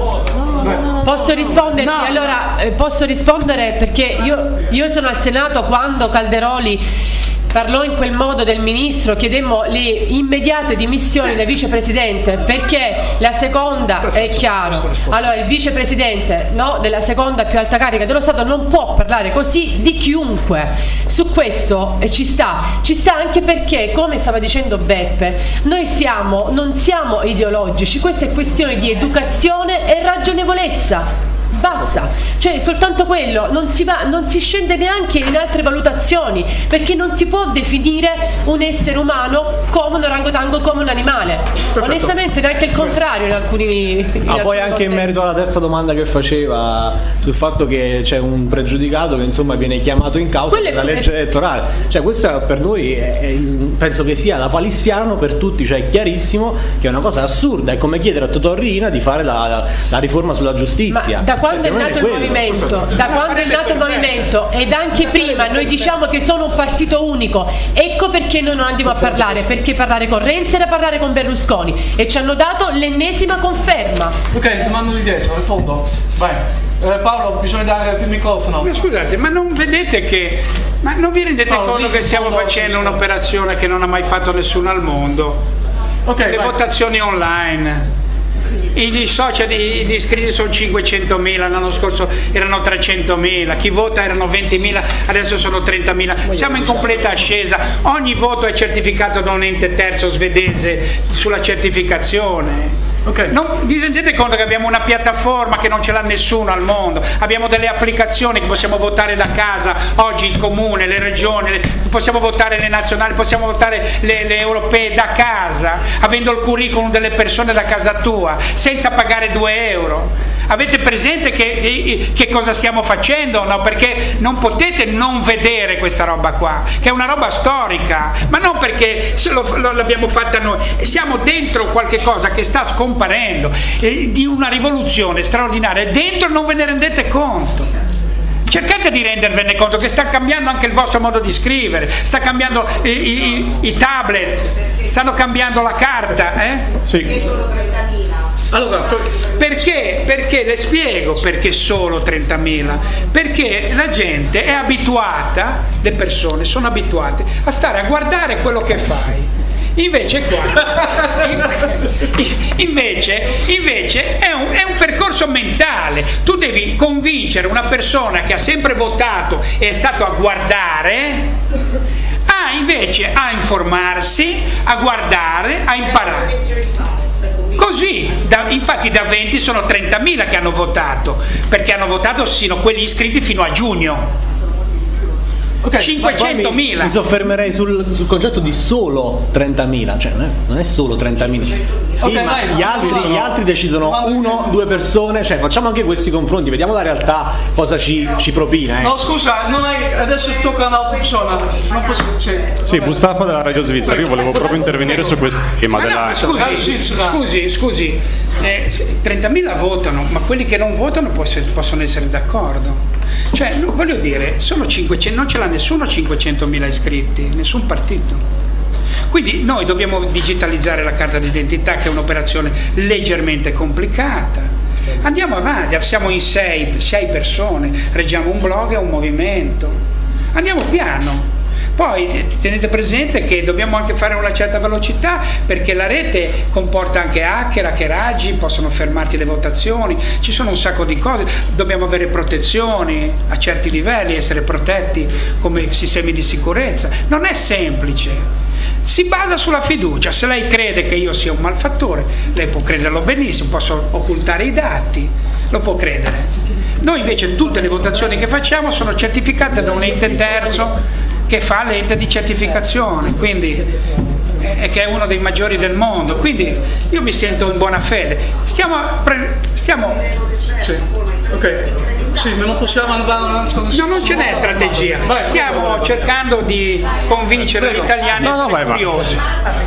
posso rispondere? No. Allora, eh, posso rispondere perché io, io sono al Senato quando Calderoli parlò in quel modo del ministro, chiedemmo le immediate dimissioni del vicepresidente, perché la seconda, è chiaro, allora il vicepresidente, no, della seconda più alta carica dello Stato non può parlare così di chiunque, su questo eh, ci sta, ci sta anche perché, come stava dicendo Beppe, noi siamo, non siamo ideologici, questa è questione di educazione e ragionevolezza. Basta, cioè soltanto quello, non si, va, non si scende neanche in altre valutazioni, perché non si può definire un essere umano come un orangotango, come un animale. Perfetto. Onestamente neanche il contrario in alcuni... In ah, alcuni poi anche in merito alla terza domanda che faceva sul fatto che c'è un pregiudicato che insomma viene chiamato in causa dalla legge elettorale, cioè questo per noi è, è, penso che sia lapalissiano per tutti, cioè è chiarissimo che è una cosa assurda, è come chiedere a Totò Riina di fare la, la riforma sulla giustizia. Ma da quando è nato il movimento, da quando è nato il movimento ed anche prima noi diciamo che sono un partito unico, ecco perché noi non andiamo a parlare, perché parlare con Renzi era parlare con Berlusconi e ci hanno dato l'ennesima conferma. Ok, domando di dietro, al fondo, vai. Eh, Paolo, bisogna dare il microfono. Ma scusate, ma non vedete che, ma non vi rendete Paolo, conto che stiamo facendo un'operazione che non ha mai fatto nessuno al mondo? Okay, le vai. Votazioni online. I social di, di iscritti sono cinquecentomila, l'anno scorso erano trecentomila, chi vota erano ventimila, adesso sono trentamila, siamo in completa ascesa, ogni voto è certificato da un ente terzo svedese sulla certificazione. Okay. Non vi rendete conto che abbiamo una piattaforma che non ce l'ha nessuno al mondo, abbiamo delle applicazioni che possiamo votare da casa, oggi il comune, le regioni, le, possiamo votare le nazionali, possiamo votare le, le europee da casa, avendo il curriculum delle persone da casa tua, senza pagare due euro. Avete presente che, che cosa stiamo facendo? No, perché non potete non vedere questa roba qua, che è una roba storica, ma non perché lo, lo, l'abbiamo fatta noi, siamo dentro qualche cosa che sta scomparendo, eh, di una rivoluzione straordinaria, dentro non ve ne rendete conto. Cercate di rendervene conto che sta cambiando anche il vostro modo di scrivere, sta cambiando i, i, i tablet, stanno cambiando la carta, eh? Sì. Allora, perché? Perché le spiego perché solo trentamila, perché la gente è abituata, le persone sono abituate a stare a guardare quello che fai. Invece qua invece, invece è, un, è un percorso mentale, tu devi convincere una persona che ha sempre votato e è stato a guardare a invece a informarsi, a guardare, a imparare. Così, da, infatti da venti sono trentamila che hanno votato, perché hanno votato sino quelli iscritti fino a giugno. Okay, cinquecentomila. Mi, mi soffermerei sul, sul concetto di solo trentamila, cioè non è, non è solo trentamila. Sì, okay, ma vai, gli, altri, sono... gli altri decidono uno, due persone, cioè facciamo anche questi confronti, vediamo la realtà cosa ci, ci propina. Eh. No, scusa, non è, adesso tocca a un'altra persona. Non posso, sì, sì Mustafa della Radio Svizzera, io volevo proprio intervenire su questo tema della... No, scusi, scusi, scusi, eh, trentamila votano, ma quelli che non votano possono essere d'accordo. Cioè, voglio dire, sono cinquecento, non ce l'ha nessuno cinquecentomila iscritti, nessun partito. Quindi noi dobbiamo digitalizzare la carta d'identità, che è un'operazione leggermente complicata. Andiamo avanti, siamo in sei, sei persone, reggiamo un blog e un movimento, andiamo piano. Poi tenete presente che dobbiamo anche fare una certa velocità, perché la rete comporta anche hacker, hackeraggi, possono fermarti le votazioni, ci sono un sacco di cose, dobbiamo avere protezioni a certi livelli, essere protetti come sistemi di sicurezza. Non è semplice, si basa sulla fiducia. Se lei crede che io sia un malfattore, lei può crederlo benissimo, posso occultare i dati, lo può credere. Noi invece tutte le votazioni che facciamo sono certificate da un ente terzo che fa l'ente di certificazione, quindi eh, che è uno dei maggiori del mondo, quindi io mi sento in buona fede. Stiamo, pre- stiamo sì. Ok, sì, ma non possiamo andare. No, non ce n'è strategia. Stiamo cercando di convincere gli italiani a essere curiosi.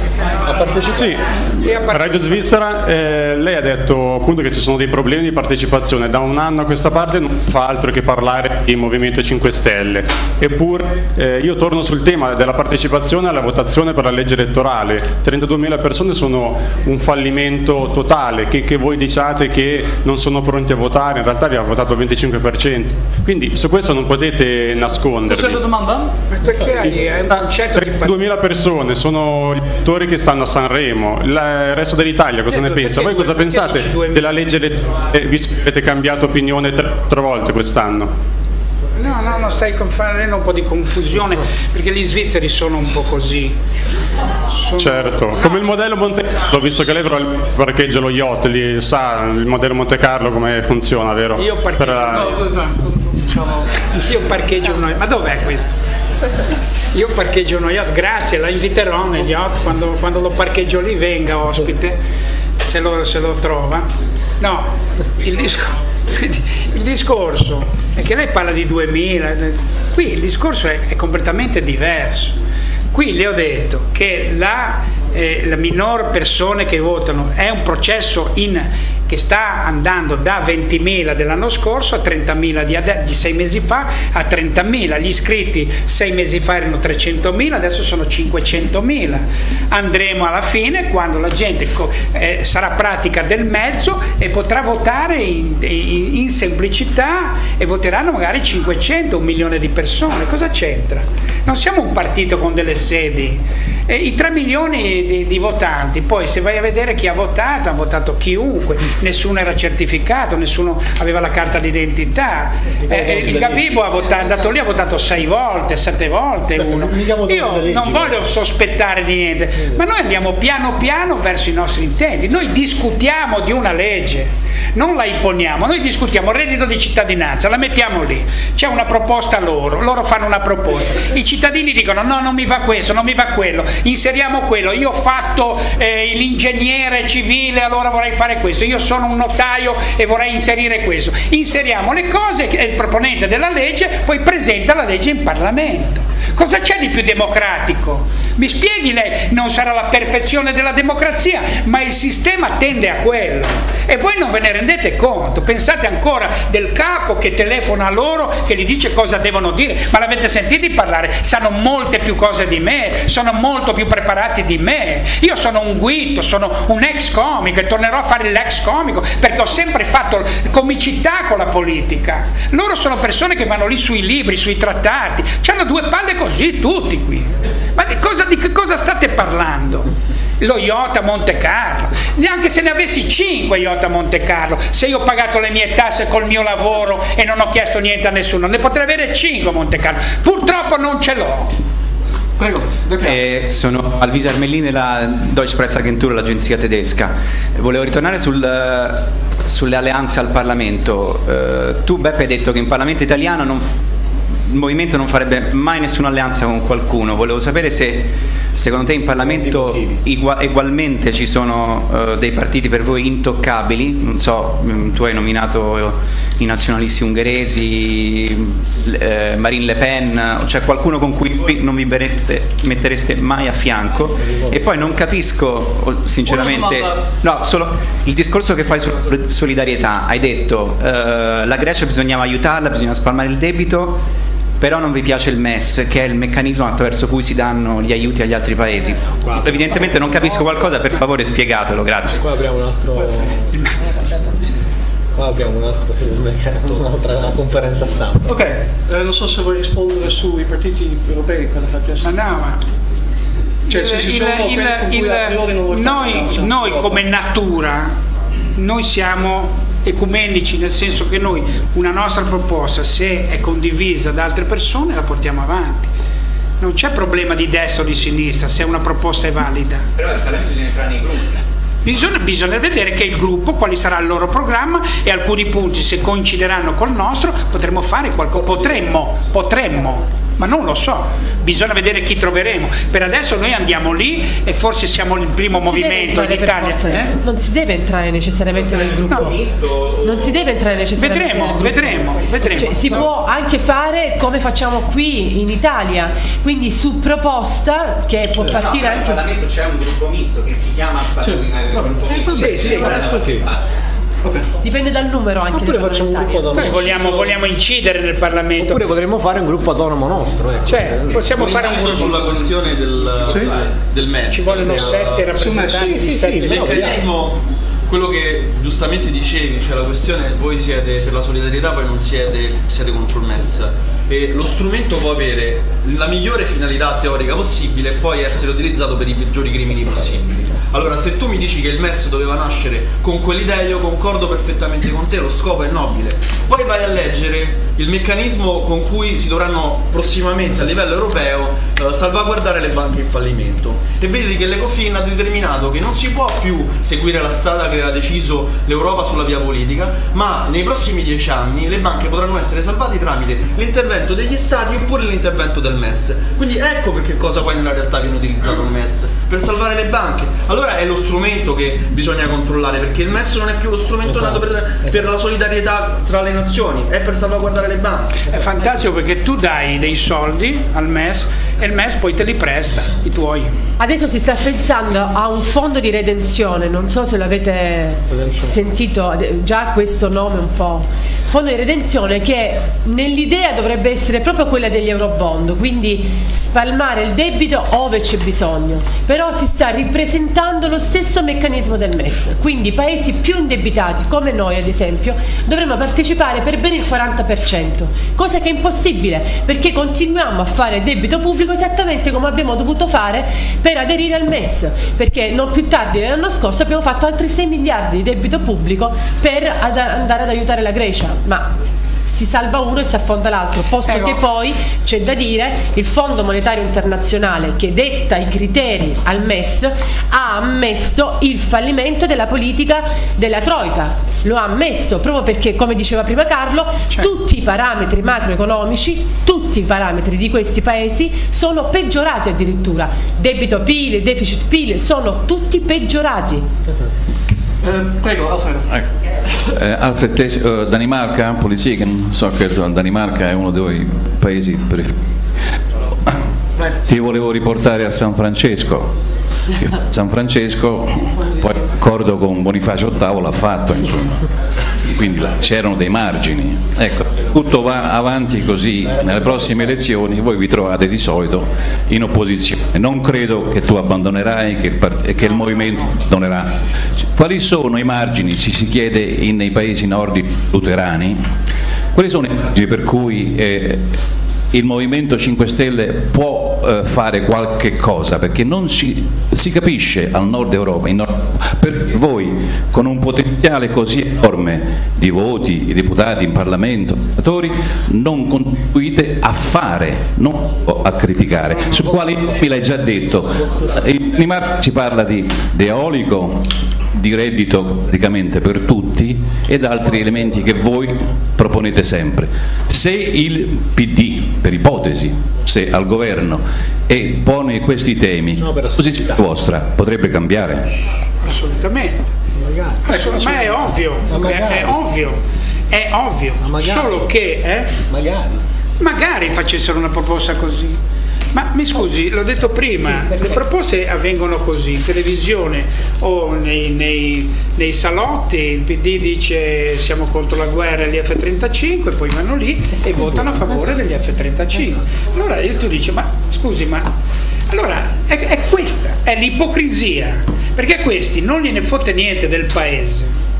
Sì, Radio Svizzera, eh, lei ha detto appunto che ci sono dei problemi di partecipazione, da un anno a questa parte non fa altro che parlare di Movimento cinque Stelle, eppure eh, io torno sul tema della partecipazione alla votazione per la legge elettorale. trentaduemila persone sono un fallimento totale, che, che voi diciate che non sono pronti a votare, in realtà vi ha votato il venticinque per cento, quindi su questo non potete nascondervi. Cos'è la domanda? Perché hai un concetto di trentaduemila persone sono gli attori che stanno a Sanremo, il resto dell'Italia cosa ne pensa? Voi cosa pensate della legge elettorale, visto che avete cambiato opinione tre, tre volte quest'anno? No, no, no, stai facendo un po' di confusione, perché gli svizzeri sono un po' così. Sono... Certo, no. Come il modello Monte Carlo, visto che lei parcheggia lo yacht, lì sa il modello Monte Carlo come funziona, vero? Io parcheggio, per la... no, no, diciamo, io parcheggio uno, ma dov'è questo? Io parcheggio uno yacht, grazie, la inviterò nel yacht, quando, quando lo parcheggio lì venga ospite, se lo, se lo trova. No, il discorso, il discorso è che lei parla di duemila, qui il discorso è, è completamente diverso. Qui le ho detto che la, eh, la minor persone che votano è un processo in, che sta andando da ventimila dell'anno scorso a trentamila di, di sei mesi fa a trentamila. Gli iscritti sei mesi fa erano trecentomila, adesso sono cinquecentomila. Andremo alla fine quando la gente eh, sarà pratica del mezzo e potrà votare in, in, in semplicità, e voteranno magari cinquecento, un milione di persone. Cosa c'entra? Non siamo un partito con delle sedi. E i tre milioni di, di votanti, poi se vai a vedere chi ha votato, ha votato chiunque, nessuno era certificato, nessuno aveva la carta d'identità. Eh, il Gabibo ha votato, è andato lì, ha votato sei volte, sette volte uno. Io non voglio sospettare di niente, ma noi andiamo piano piano verso i nostri intenti. Noi discutiamo di una legge, non la imponiamo, noi discutiamo il reddito di cittadinanza, la mettiamo lì, c'è una proposta loro, loro fanno una proposta, i cittadini dicono no, non mi va questo, non mi va quello, inseriamo quello, io ho fatto eh, l'ingegnere civile, allora vorrei fare questo, io sono un notaio e vorrei inserire questo, inseriamo le cose e il proponente della legge poi presenta la legge in Parlamento. Cosa c'è di più democratico? Mi spieghi lei, non sarà la perfezione della democrazia, ma il sistema tende a quello e voi non ve ne rendete conto, pensate ancora del capo che telefona a loro, che gli dice cosa devono dire, ma l'avete sentiti parlare? Sanno molte più cose di me, sono molto più preparati di me, io sono un guitto, sono un ex comico e tornerò a fare l'ex comico perché ho sempre fatto comicità con la politica. Loro sono persone che vanno lì sui libri, sui trattati, hanno due palle così tutti qui, ma di cosa, di che cosa state parlando? Lo yacht a Monte Carlo, neanche se ne avessi cinque yacht a Monte Carlo, se io ho pagato le mie tasse col mio lavoro e non ho chiesto niente a nessuno, ne potrei avere cinque a Monte Carlo, purtroppo non ce l'ho. Prego, eh, sono Alvise Armellini della Deutsche Presseagentur, l'agenzia tedesca. Volevo ritornare sul, sulle alleanze al Parlamento. Eh, tu Beppe hai detto che in Parlamento italiano non, il Movimento non farebbe mai nessuna alleanza con qualcuno. Volevo sapere se secondo te in Parlamento igua, ugualmente ci sono uh, dei partiti per voi intoccabili. Non so, tu hai nominato i nazionalisti ungheresi, eh, Marine Le Pen, c'è qualcuno con cui voi non vi bereste, mettereste mai a fianco? E poi non capisco sinceramente, no, solo il discorso che fai sulla solidarietà. Hai detto eh, la Grecia bisognava aiutarla, bisogna spalmare il debito, però non vi piace il M E S, che è il meccanismo attraverso cui si danno gli aiuti agli altri paesi. Evidentemente non capisco qualcosa, per favore spiegatelo, grazie. Qua abbiamo un altro... Qua abbiamo un'altra, un'altra conferenza stampa. Ok, eh, non so se vuoi rispondere sui partiti europei per la chiesto. Ma no, ma cioè, il, se il, il, il, il, noi, noi come natura, noi siamo ecumenici, nel senso che noi una nostra proposta, se è condivisa da altre persone, la portiamo avanti. Non c'è problema di destra o di sinistra se una proposta è valida. Però il talento bisogna entrare nei gruppi. Bisogna, bisogna vedere che il gruppo, quali sarà il loro programma, e alcuni punti, se coincideranno col nostro, potremmo fare qualcosa. Potremmo, potremmo. Ma non lo so, bisogna vedere chi troveremo. Per adesso noi andiamo lì e forse siamo il primo movimento in Italia. Eh? Non si deve entrare necessariamente nel gruppo. No. Non si deve entrare necessariamente vedremo, nel gruppo. Vedremo, vedremo. Cioè, si no. può anche fare come facciamo qui in Italia, quindi su proposta che può Cioè, partire no, anche. In Parlamento c'è un gruppo misto che si chiama sì. gruppo misto. Sì, sì, sì. Okay. Dipende dal numero anche. Oppure facciamo un gruppo autonomo. Noi vogliamo, vogliamo incidere nel Parlamento. Oppure potremmo fare un gruppo autonomo nostro. Ecco. Cioè, possiamo Ho fare un gruppo sulla questione del, sì. del M E S. Ci vogliono eh, sette rappresentanti sì, sì, di sette il meccanismo, quello che giustamente dicevi, cioè la questione, voi siete per la solidarietà, poi non siete, siete contro il M E S, e lo strumento può avere la migliore finalità teorica possibile e poi essere utilizzato per i peggiori crimini possibili. Allora, se tu mi dici che il M E S doveva nascere con quell'idea, io concordo perfettamente con te, lo scopo è nobile. Poi vai a leggere il meccanismo con cui si dovranno prossimamente a livello europeo eh, salvaguardare le banche in fallimento, e vedi che l'Ecofin ha determinato che non si può più seguire la strada che aveva deciso l'Europa sulla via politica, ma nei prossimi dieci anni le banche potranno essere salvate tramite l'intervento degli Stati oppure l'intervento del M E S. Quindi ecco perché cosa poi nella realtà viene utilizzato il M E S, per salvare le banche. Allora è lo strumento che bisogna controllare, perché il M E S non è più lo strumento nato per, per la solidarietà tra le nazioni, è per salvaguardare le banche. È fantastico perché tu dai dei soldi al M E S e il M E S poi te li presta, i tuoi. Adesso si sta pensando a un fondo di redenzione, non so se l'avete sentito, già questo nome un po'. Fondo di redenzione che nell'idea dovrebbe essere proprio quella degli Eurobond, quindi spalmare il debito ove c'è bisogno, però si sta ripresentando lo stesso meccanismo del M E S, quindi paesi più indebitati come noi ad esempio dovremmo partecipare per bene il quaranta per cento, cosa che è impossibile perché continuiamo a fare debito pubblico esattamente come abbiamo dovuto fare per aderire al M E S, perché non più tardi dell'anno scorso abbiamo fatto altri sei miliardi di debito pubblico per ad andare ad aiutare la Grecia, ma si salva uno e si affonda l'altro, posto ecco. che poi c'è da dire il Fondo Monetario Internazionale che detta i criteri al M E S ha ammesso il fallimento della politica della Troika, lo ha ammesso proprio perché, come diceva prima Carlo, cioè. tutti i parametri macroeconomici, tutti i parametri di questi paesi sono peggiorati addirittura, debito P I L, deficit P I L sono tutti peggiorati. Uh, prego, Alfredo. Ecco. Eh, Alfred Tes- uh, Danimarca, politiken, so che Danimarca è uno dei paesi periferici. Ti volevo riportare a San Francesco. San Francesco, poi d'accordo con Bonifacio ottavo l'ha fatto, insomma. Quindi c'erano dei margini. Ecco, tutto va avanti così, nelle prossime elezioni voi vi trovate di solito in opposizione. Non credo che tu abbandonerai, che il, part- che il movimento abbandonerà. Quali sono i margini, si si chiede in, nei paesi nordici luterani, quali sono i margini per cui eh, il Movimento cinque Stelle può eh, fare qualche cosa, perché non si, si capisce al nord Europa, in nord, per voi con un potenziale così enorme di voti, di deputati in Parlamento, senatori, non contribuite a fare, non a criticare, su quali mi l'hai già detto. In Danimarca si parla di, di eolico, di reddito praticamente per tutti ed altri elementi che voi proponete sempre. Se il P D, per ipotesi, se al governo e pone questi temi, la posizione vostra potrebbe cambiare? Assolutamente. Ecco, ma è ovvio, è, è ovvio, è ovvio, solo che eh, magari. magari facessero una proposta così. Ma mi scusi, l'ho detto prima, sì, le proposte avvengono così, in televisione o nei, nei, nei salotti, il P D dice siamo contro la guerra e gli F trentacinque, poi vanno lì e votano a favore degli F trentacinque. Allora tu dici, ma scusi, ma allora è, è questa, è l'ipocrisia, perché a questi non gliene fotte niente del paese.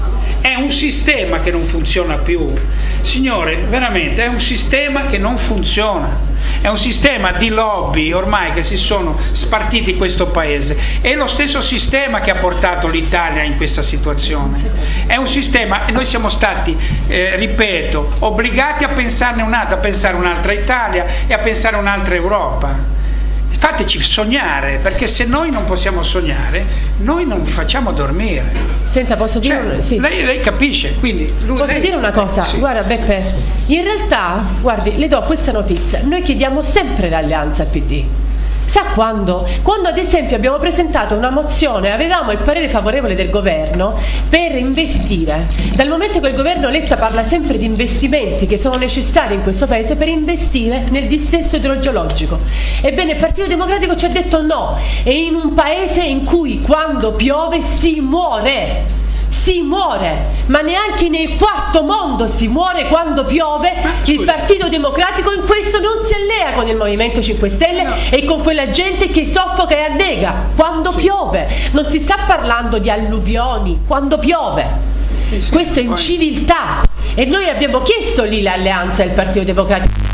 è un sistema che non funziona più, signore, veramente è un sistema che non funziona, è un sistema di lobby ormai che si sono spartiti questo paese, è lo stesso sistema che ha portato l'Italia in questa situazione, è un sistema, e noi siamo stati, eh, ripeto, obbligati a pensarne un'altra, a pensare un'altra Italia e a pensare un'altra Europa. Fateci sognare, perché se noi non possiamo sognare, noi non vi facciamo dormire. Senta, posso dire? Cioè, un... sì. lei, lei capisce, quindi lui, posso lei... dire una cosa? Sì. Guarda Beppe, in realtà, guardi, le do questa notizia, noi chiediamo sempre l'alleanza al P D. Sa quando? Quando ad esempio abbiamo presentato una mozione, avevamo il parere favorevole del governo per investire. Dal momento che il governo Letta parla sempre di investimenti che sono necessari in questo paese per investire nel dissesto idrogeologico. Ebbene il Partito Democratico ci ha detto no, e in un paese in cui quando piove si muore. Si muore, ma neanche nel quarto mondo si muore quando piove. Il Partito Democratico in questo non si allea con il Movimento cinque Stelle no. e con quella gente che soffoca e annega quando sì. piove. Non si sta parlando di alluvioni quando piove. Sì, sì, questo è inciviltà e noi abbiamo chiesto lì l'alleanza del Partito Democratico.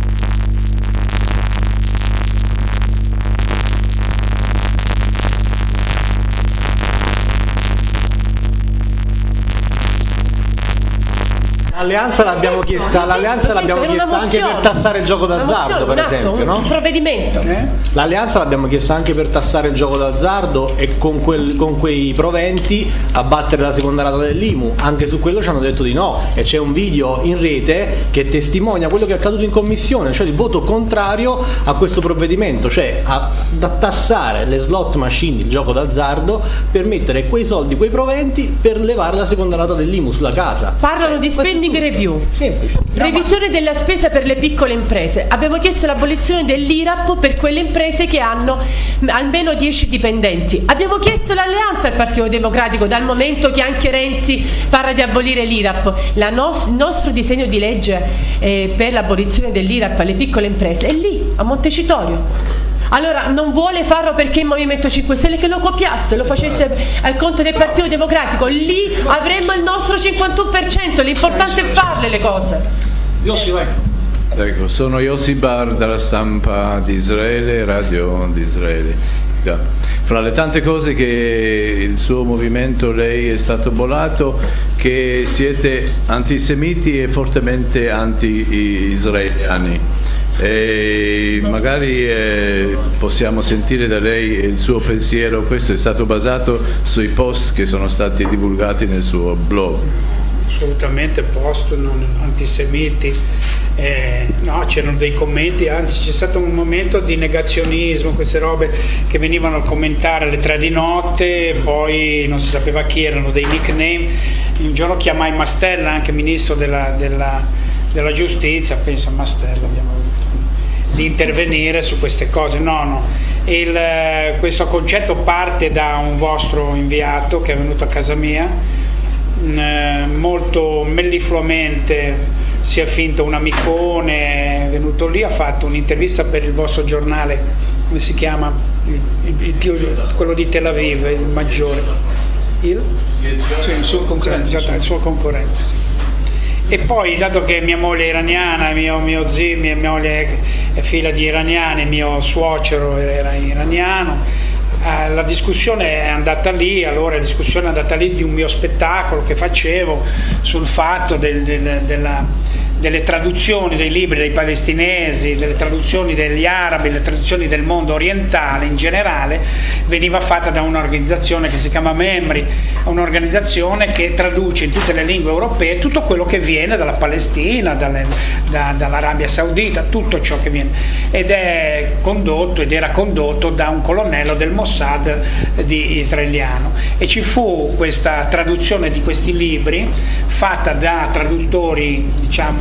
L'alleanza l'abbiamo chiesta, l'alleanza l'abbiamo chiesta anche per tassare il gioco d'azzardo, per esempio, no? Un provvedimento. Eh? L'alleanza l'abbiamo chiesta anche per tassare il gioco d'azzardo e con, quel, con quei proventi abbattere la seconda rata dell'I M U. Anche su quello ci hanno detto di no e c'è un video in rete che testimonia quello che è accaduto in commissione, cioè il voto contrario a questo provvedimento, cioè a, a tassare le slot machine, il gioco d'azzardo, per mettere quei soldi, quei proventi per levare la seconda rata dell'I M U sulla casa. Parlano di spending review, revisione della spesa per le piccole imprese. Abbiamo chiesto l'abolizione dell'I R A P per quelle imprese che hanno almeno dieci dipendenti. Abbiamo chiesto l'alleanza al Partito Democratico, dal momento che anche Renzi parla di abolire l'I R A P. La nos- il nostro disegno di legge eh, per l'abolizione dell'I R A P alle piccole imprese è lì, a Montecitorio. Allora non vuole farlo perché il Movimento cinque Stelle che lo copiasse, lo facesse al conto del Partito Democratico, lì avremmo il nostro cinquantuno per cento, l'importante è farle le cose. Yossi, vai. Ecco, sono Yossi Bar dalla Stampa di Israele, Radio di Israele. Fra le tante cose che il suo movimento, lei, è stato bollato, che siete antisemiti e fortemente anti-israeliani. E magari eh, possiamo sentire da lei il suo pensiero. Questo è stato basato sui post che sono stati divulgati nel suo blog. Assolutamente post non antisemiti, eh, no, c'erano dei commenti, anzi c'è stato un momento di negazionismo, queste robe che venivano a commentare alle tre di notte, poi non si sapeva chi erano, dei nickname. Un giorno chiamai Mastella, anche ministro della, della, della giustizia, penso a Mastella, abbiamo avuto di intervenire su queste cose. No, no, Il, questo concetto parte da un vostro inviato che è venuto a casa mia, eh, molto mellifluamente, si è finto un amicone, è venuto lì, ha fatto un'intervista per il vostro giornale, come si chiama? Il, il, il più, quello di Tel Aviv, il maggiore, il, sì, il suo concorrente, il suo concorrente sì. E poi, dato che mia moglie è iraniana, mio, mio zio, mia moglie è figlia di iraniani, mio suocero era iraniano, eh, la discussione è andata lì, allora la discussione è andata lì di un mio spettacolo che facevo sul fatto del, del, della, delle traduzioni dei libri dei palestinesi, delle traduzioni degli arabi, le traduzioni del mondo orientale in generale, veniva fatta da un'organizzazione che si chiama Memri, un'organizzazione che traduce in tutte le lingue europee tutto quello che viene dalla Palestina, dalle, da, dall'Arabia Saudita, tutto ciò che viene, ed è condotto ed era condotto da un colonnello del Mossad di israeliano, e ci fu questa traduzione di questi libri fatta da traduttori, diciamo,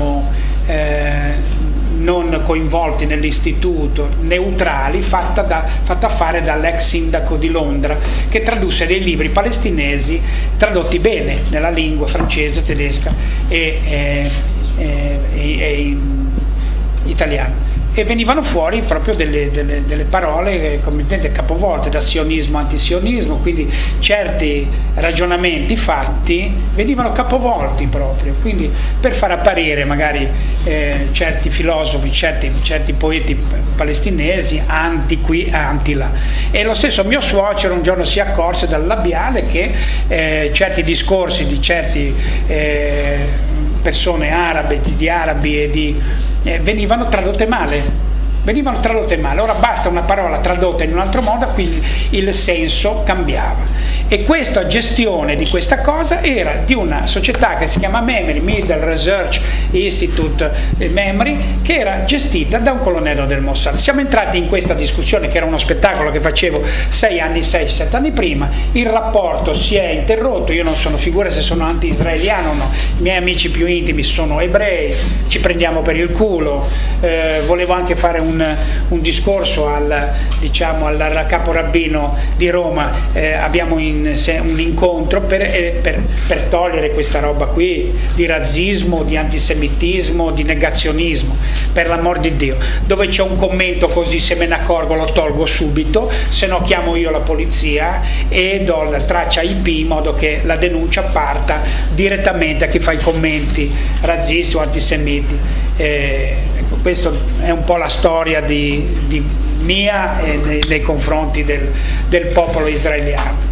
eh, non coinvolti nell'istituto, neutrali, fatta, da, fatta fare dall'ex sindaco di Londra, che tradusse dei libri palestinesi tradotti bene nella lingua francese, tedesca e, e, e, e italiana. e venivano fuori proprio delle, delle, delle parole completamente capovolte, da sionismo, antisionismo, quindi certi ragionamenti fatti venivano capovolti proprio, quindi per far apparire magari eh, certi filosofi, certi, certi poeti palestinesi anti qui, anti là. E lo stesso mio suocero un giorno si accorse dal labiale che eh, certi discorsi di certe eh, persone arabe, di, di arabi e di eh, venivano tradotte male. venivano tradotte male, ora basta una parola tradotta in un altro modo, qui il senso cambiava. E questa gestione di questa cosa era di una società che si chiama Memory, Middle Research Institute Memory, che era gestita da un colonnello del Mossad. Siamo entrati in questa discussione, che era uno spettacolo che facevo sei anni, sei, sette anni prima, il rapporto si è interrotto, io non sono figura se sono anti-israeliano o no, i miei amici più intimi sono ebrei, ci prendiamo per il culo, eh, volevo anche fare un un discorso al, diciamo, al caporabbino di Roma, eh, abbiamo in, se, un incontro per, eh, per, per togliere questa roba qui di razzismo, di antisemitismo, di negazionismo, per l'amor di Dio. Dove c'è un commento così, se me ne accorgo lo tolgo subito, se no chiamo io la polizia e do la traccia I P in modo che la denuncia parta direttamente a chi fa i commenti razzisti o antisemiti. Eh, ecco, questa è un po' la storia di, di mia e nei, nei confronti del, del popolo israeliano.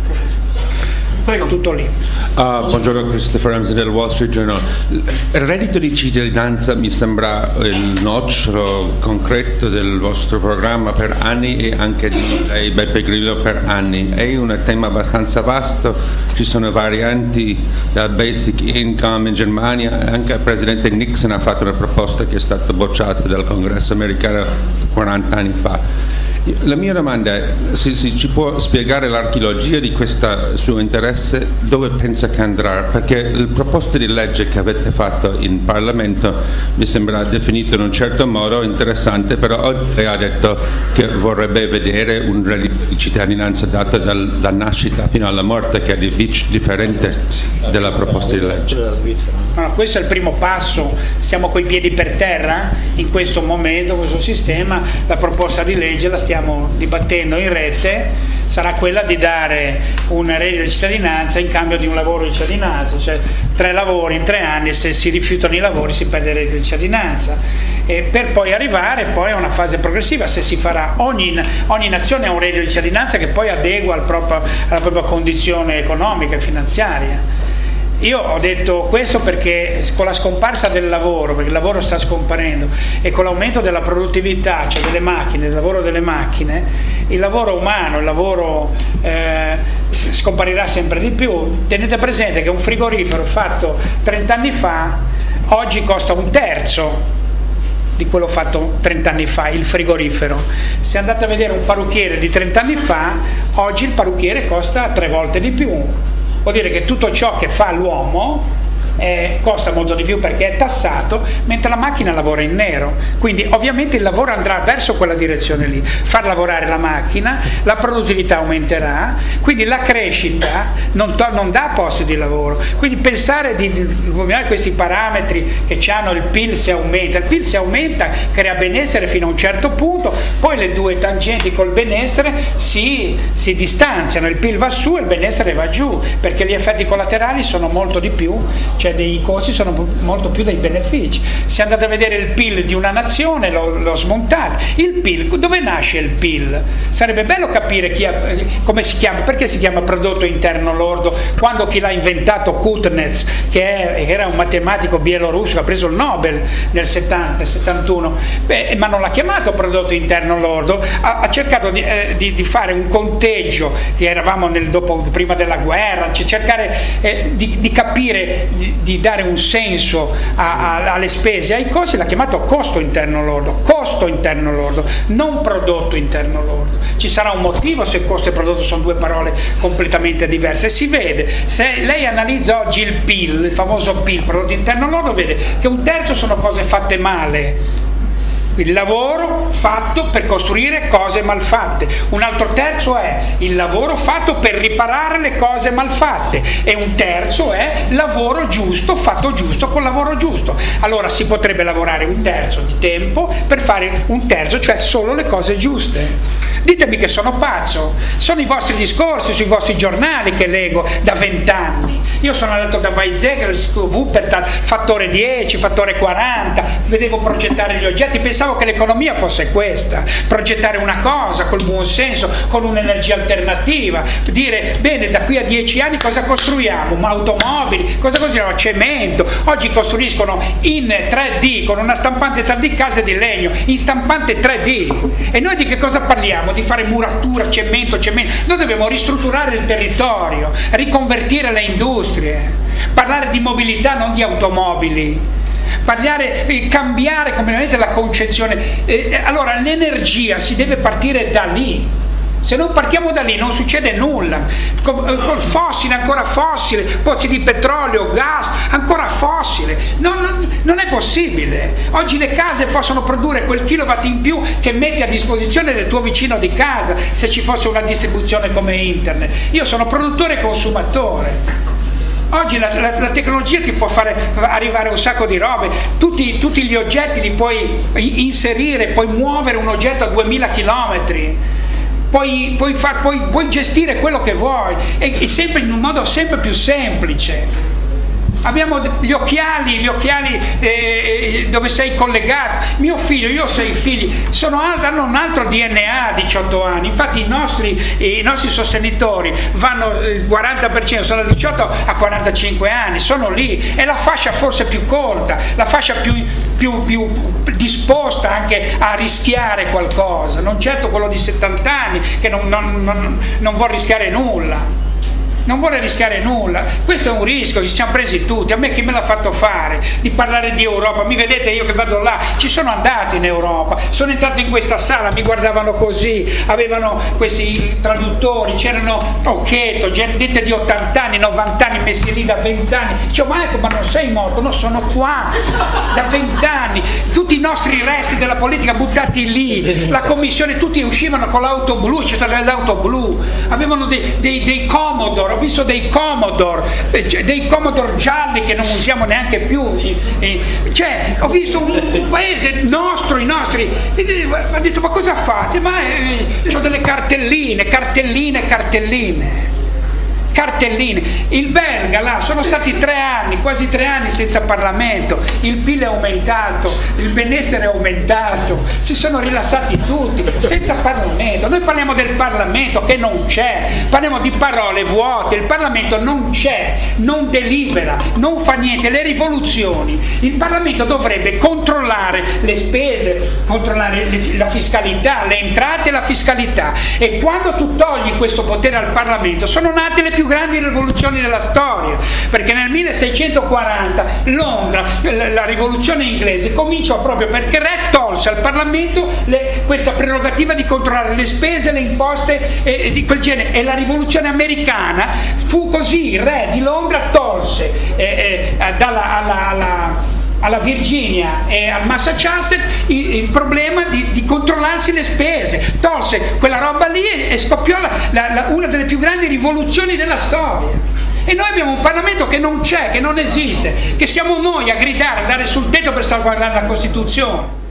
Prego, tutto lì. Uh, buongiorno, Christopher Ramsey del Wall Street Journal. Il reddito di cittadinanza mi sembra il nocciolo concreto del vostro programma per anni e anche di lei, Beppe Grillo, per anni. È un tema abbastanza vasto, ci sono varianti dal basic income in Germania, anche il presidente Nixon ha fatto una proposta che è stata bocciata dal Congresso americano quaranta anni fa. La mia domanda è se, se ci può spiegare l'archeologia di questo suo interesse, dove pensa che andrà, perché il proposto di legge che avete fatto in Parlamento mi sembra definito in un certo modo interessante, però oggi lei ha detto che vorrebbe vedere un reddito di cittadinanza dato dal, da nascita fino alla morte, che è differente della proposta di legge. Allora, questo è il primo passo, siamo coi piedi per terra in questo momento, questo sistema, la proposta di legge la stiamo stiamo dibattendo in rete, sarà quella di dare un reddito di cittadinanza in cambio di un lavoro di cittadinanza, cioè tre lavori in tre anni, se si rifiutano i lavori si perde il reddito di cittadinanza, e per poi arrivare poi a una fase progressiva, se si farà, ogni, ogni nazione ha un reddito di cittadinanza che poi adegua al proprio, alla propria condizione economica e finanziaria. Io ho detto questo perché con la scomparsa del lavoro, perché il lavoro sta scomparendo, e con l'aumento della produttività, cioè delle macchine, del lavoro delle macchine, il lavoro umano, il lavoro eh, scomparirà sempre di più. Tenete presente che un frigorifero fatto trenta anni fa oggi costa un terzo di quello fatto trenta anni fa, il frigorifero. Se andate a vedere un parrucchiere di trenta anni fa, oggi il parrucchiere costa tre volte di più. Vuol dire che tutto ciò che fa l'uomo eh, costa molto di più perché è tassato, mentre la macchina lavora in nero. Quindi ovviamente il lavoro andrà verso quella direzione lì, far lavorare la macchina, la produttività aumenterà, quindi la crescita non, to- non dà posti di lavoro. Quindi pensare di, di, di questi parametri che hanno il P I L si aumenta, il P I L si aumenta, crea benessere fino a un certo punto, poi le due tangenti col benessere si, si distanziano, il P I L va su e il benessere va giù, perché gli effetti collaterali sono molto di più, cioè dei costi sono molto più dei benefici. Se andate a vedere il P I L di una nazione, lo, lo smontate. Il P I L, dove nasce il P I L? Sarebbe bello capire chi ha, come si chiama, perché si chiama prodotto interno lordo, quando chi l'ha inventato, Kuznets, che è, era un matematico bielorusso che ha preso il Nobel nel settanta settantuno, beh, ma non l'ha chiamato prodotto interno lordo, ha, ha cercato di, eh, di, di fare un conteggio, che eravamo nel dopo, prima della guerra, cioè cercare eh, di, di capire, di, di dare un senso a, a, alle spese, ai costi, l'ha chiamato costo interno lordo, costo interno lordo, non prodotto interno lordo. Ci sarà un motivo se costo e prodotto sono due parole completamente diverse, e si vede, se lei analizza oggi il P I L, il famoso P I L, prodotto interno lordo, vede che un terzo sono cose fatte male, il lavoro fatto per costruire cose malfatte, un altro terzo è il lavoro fatto per riparare le cose malfatte e un terzo è lavoro giusto, fatto giusto col lavoro giusto. Allora si potrebbe lavorare un terzo di tempo per fare un terzo, cioè solo le cose giuste. Ditemi che sono pazzo, sono i vostri discorsi sui vostri giornali che leggo da vent'anni. Io sono andato da Weizsäcker, Wuppertal, fattore dieci, fattore quaranta, vedevo progettare gli oggetti, pensavo che l'economia fosse questa, progettare una cosa col buon senso, con un'energia alternativa, dire bene da qui a dieci anni cosa costruiamo? Ma automobili, cosa costruiamo? Cemento. Oggi costruiscono in tre D con una stampante tre D case di legno, in stampante tre D. E noi di che cosa parliamo? Di fare muratura, cemento, cemento. Noi dobbiamo ristrutturare il territorio, riconvertire le industrie, parlare di mobilità, non di automobili, parlare, cambiare completamente la concezione. Eh, allora l'energia si deve partire da lì. Se non partiamo da lì non succede nulla. Col fossile, ancora fossile, pozzi di petrolio, gas, ancora fossile. Non, non, non è possibile. Oggi le case possono produrre quel kilowatt in più che metti a disposizione del tuo vicino di casa, se ci fosse una distribuzione come internet. Io sono produttore e consumatore. Oggi la, la, la tecnologia ti può fare arrivare un sacco di robe, tutti, tutti gli oggetti li puoi inserire, puoi muovere un oggetto a duemila chilometri. Puoi, puoi, far, puoi, puoi gestire quello che vuoi e, e sempre in un modo sempre più semplice. Abbiamo gli occhiali, gli occhiali eh, dove sei collegato. Mio figlio, io ho sei figli, sono, hanno un altro D N A a diciotto anni, infatti i nostri, i nostri sostenitori vanno il quaranta per cento, sono da diciotto a quarantacinque anni, sono lì, è la fascia forse più colta, la fascia più, più, più disposta anche a rischiare qualcosa, non certo quello di settanta anni che non, non, non, non vuole rischiare nulla. Non vuole rischiare nulla, questo è un rischio che ci siamo presi tutti. A me chi me l'ha fatto fare di parlare di Europa? Mi vedete io che vado là, ci sono andato in Europa, sono entrato in questa sala, mi guardavano così, avevano questi traduttori, c'erano Occhetto, gente di ottanta anni, novanta anni messi lì da venti anni. Dicevo, ma ecco, ma non sei morto? No, sono qua da venti anni, tutti i nostri resti della politica buttati lì, la commissione, tutti uscivano con l'auto blu, c'è stata l'auto blu, avevano dei, dei, dei Commodore, ho visto dei Commodore, dei Commodore gialli che non usiamo neanche più, cioè ho visto un, un paese nostro, i nostri, ho detto ma cosa fate? Ma eh, ho delle cartelline, cartelline, cartelline. Cartelline, il belga là, sono stati tre anni, quasi tre anni senza Parlamento, il P I L è aumentato, il benessere è aumentato, si sono rilassati tutti, senza Parlamento. Noi parliamo del Parlamento che non c'è, parliamo di parole vuote, il Parlamento non c'è, non delibera, non fa niente, le rivoluzioni. Il Parlamento dovrebbe controllare le spese, controllare la fiscalità, le entrate e la fiscalità, e quando tu togli questo potere al Parlamento sono nate le più grandi rivoluzioni della storia, perché nel milleseicentoquaranta Londra, la rivoluzione inglese cominciò proprio perché Re tolse al Parlamento le, questa prerogativa di controllare le spese, le imposte e, e di quel genere, e la rivoluzione americana fu così, il Re di Londra tolse eh, eh, dalla, alla, alla alla Virginia e al Massachusetts il, il problema di, di controllarsi le spese, tolse quella roba lì e, e scoppiò la, la, la, una delle più grandi rivoluzioni della storia. E noi abbiamo un Parlamento che non c'è, che non esiste, che siamo noi a gridare, a dare sul tetto per salvaguardare la Costituzione.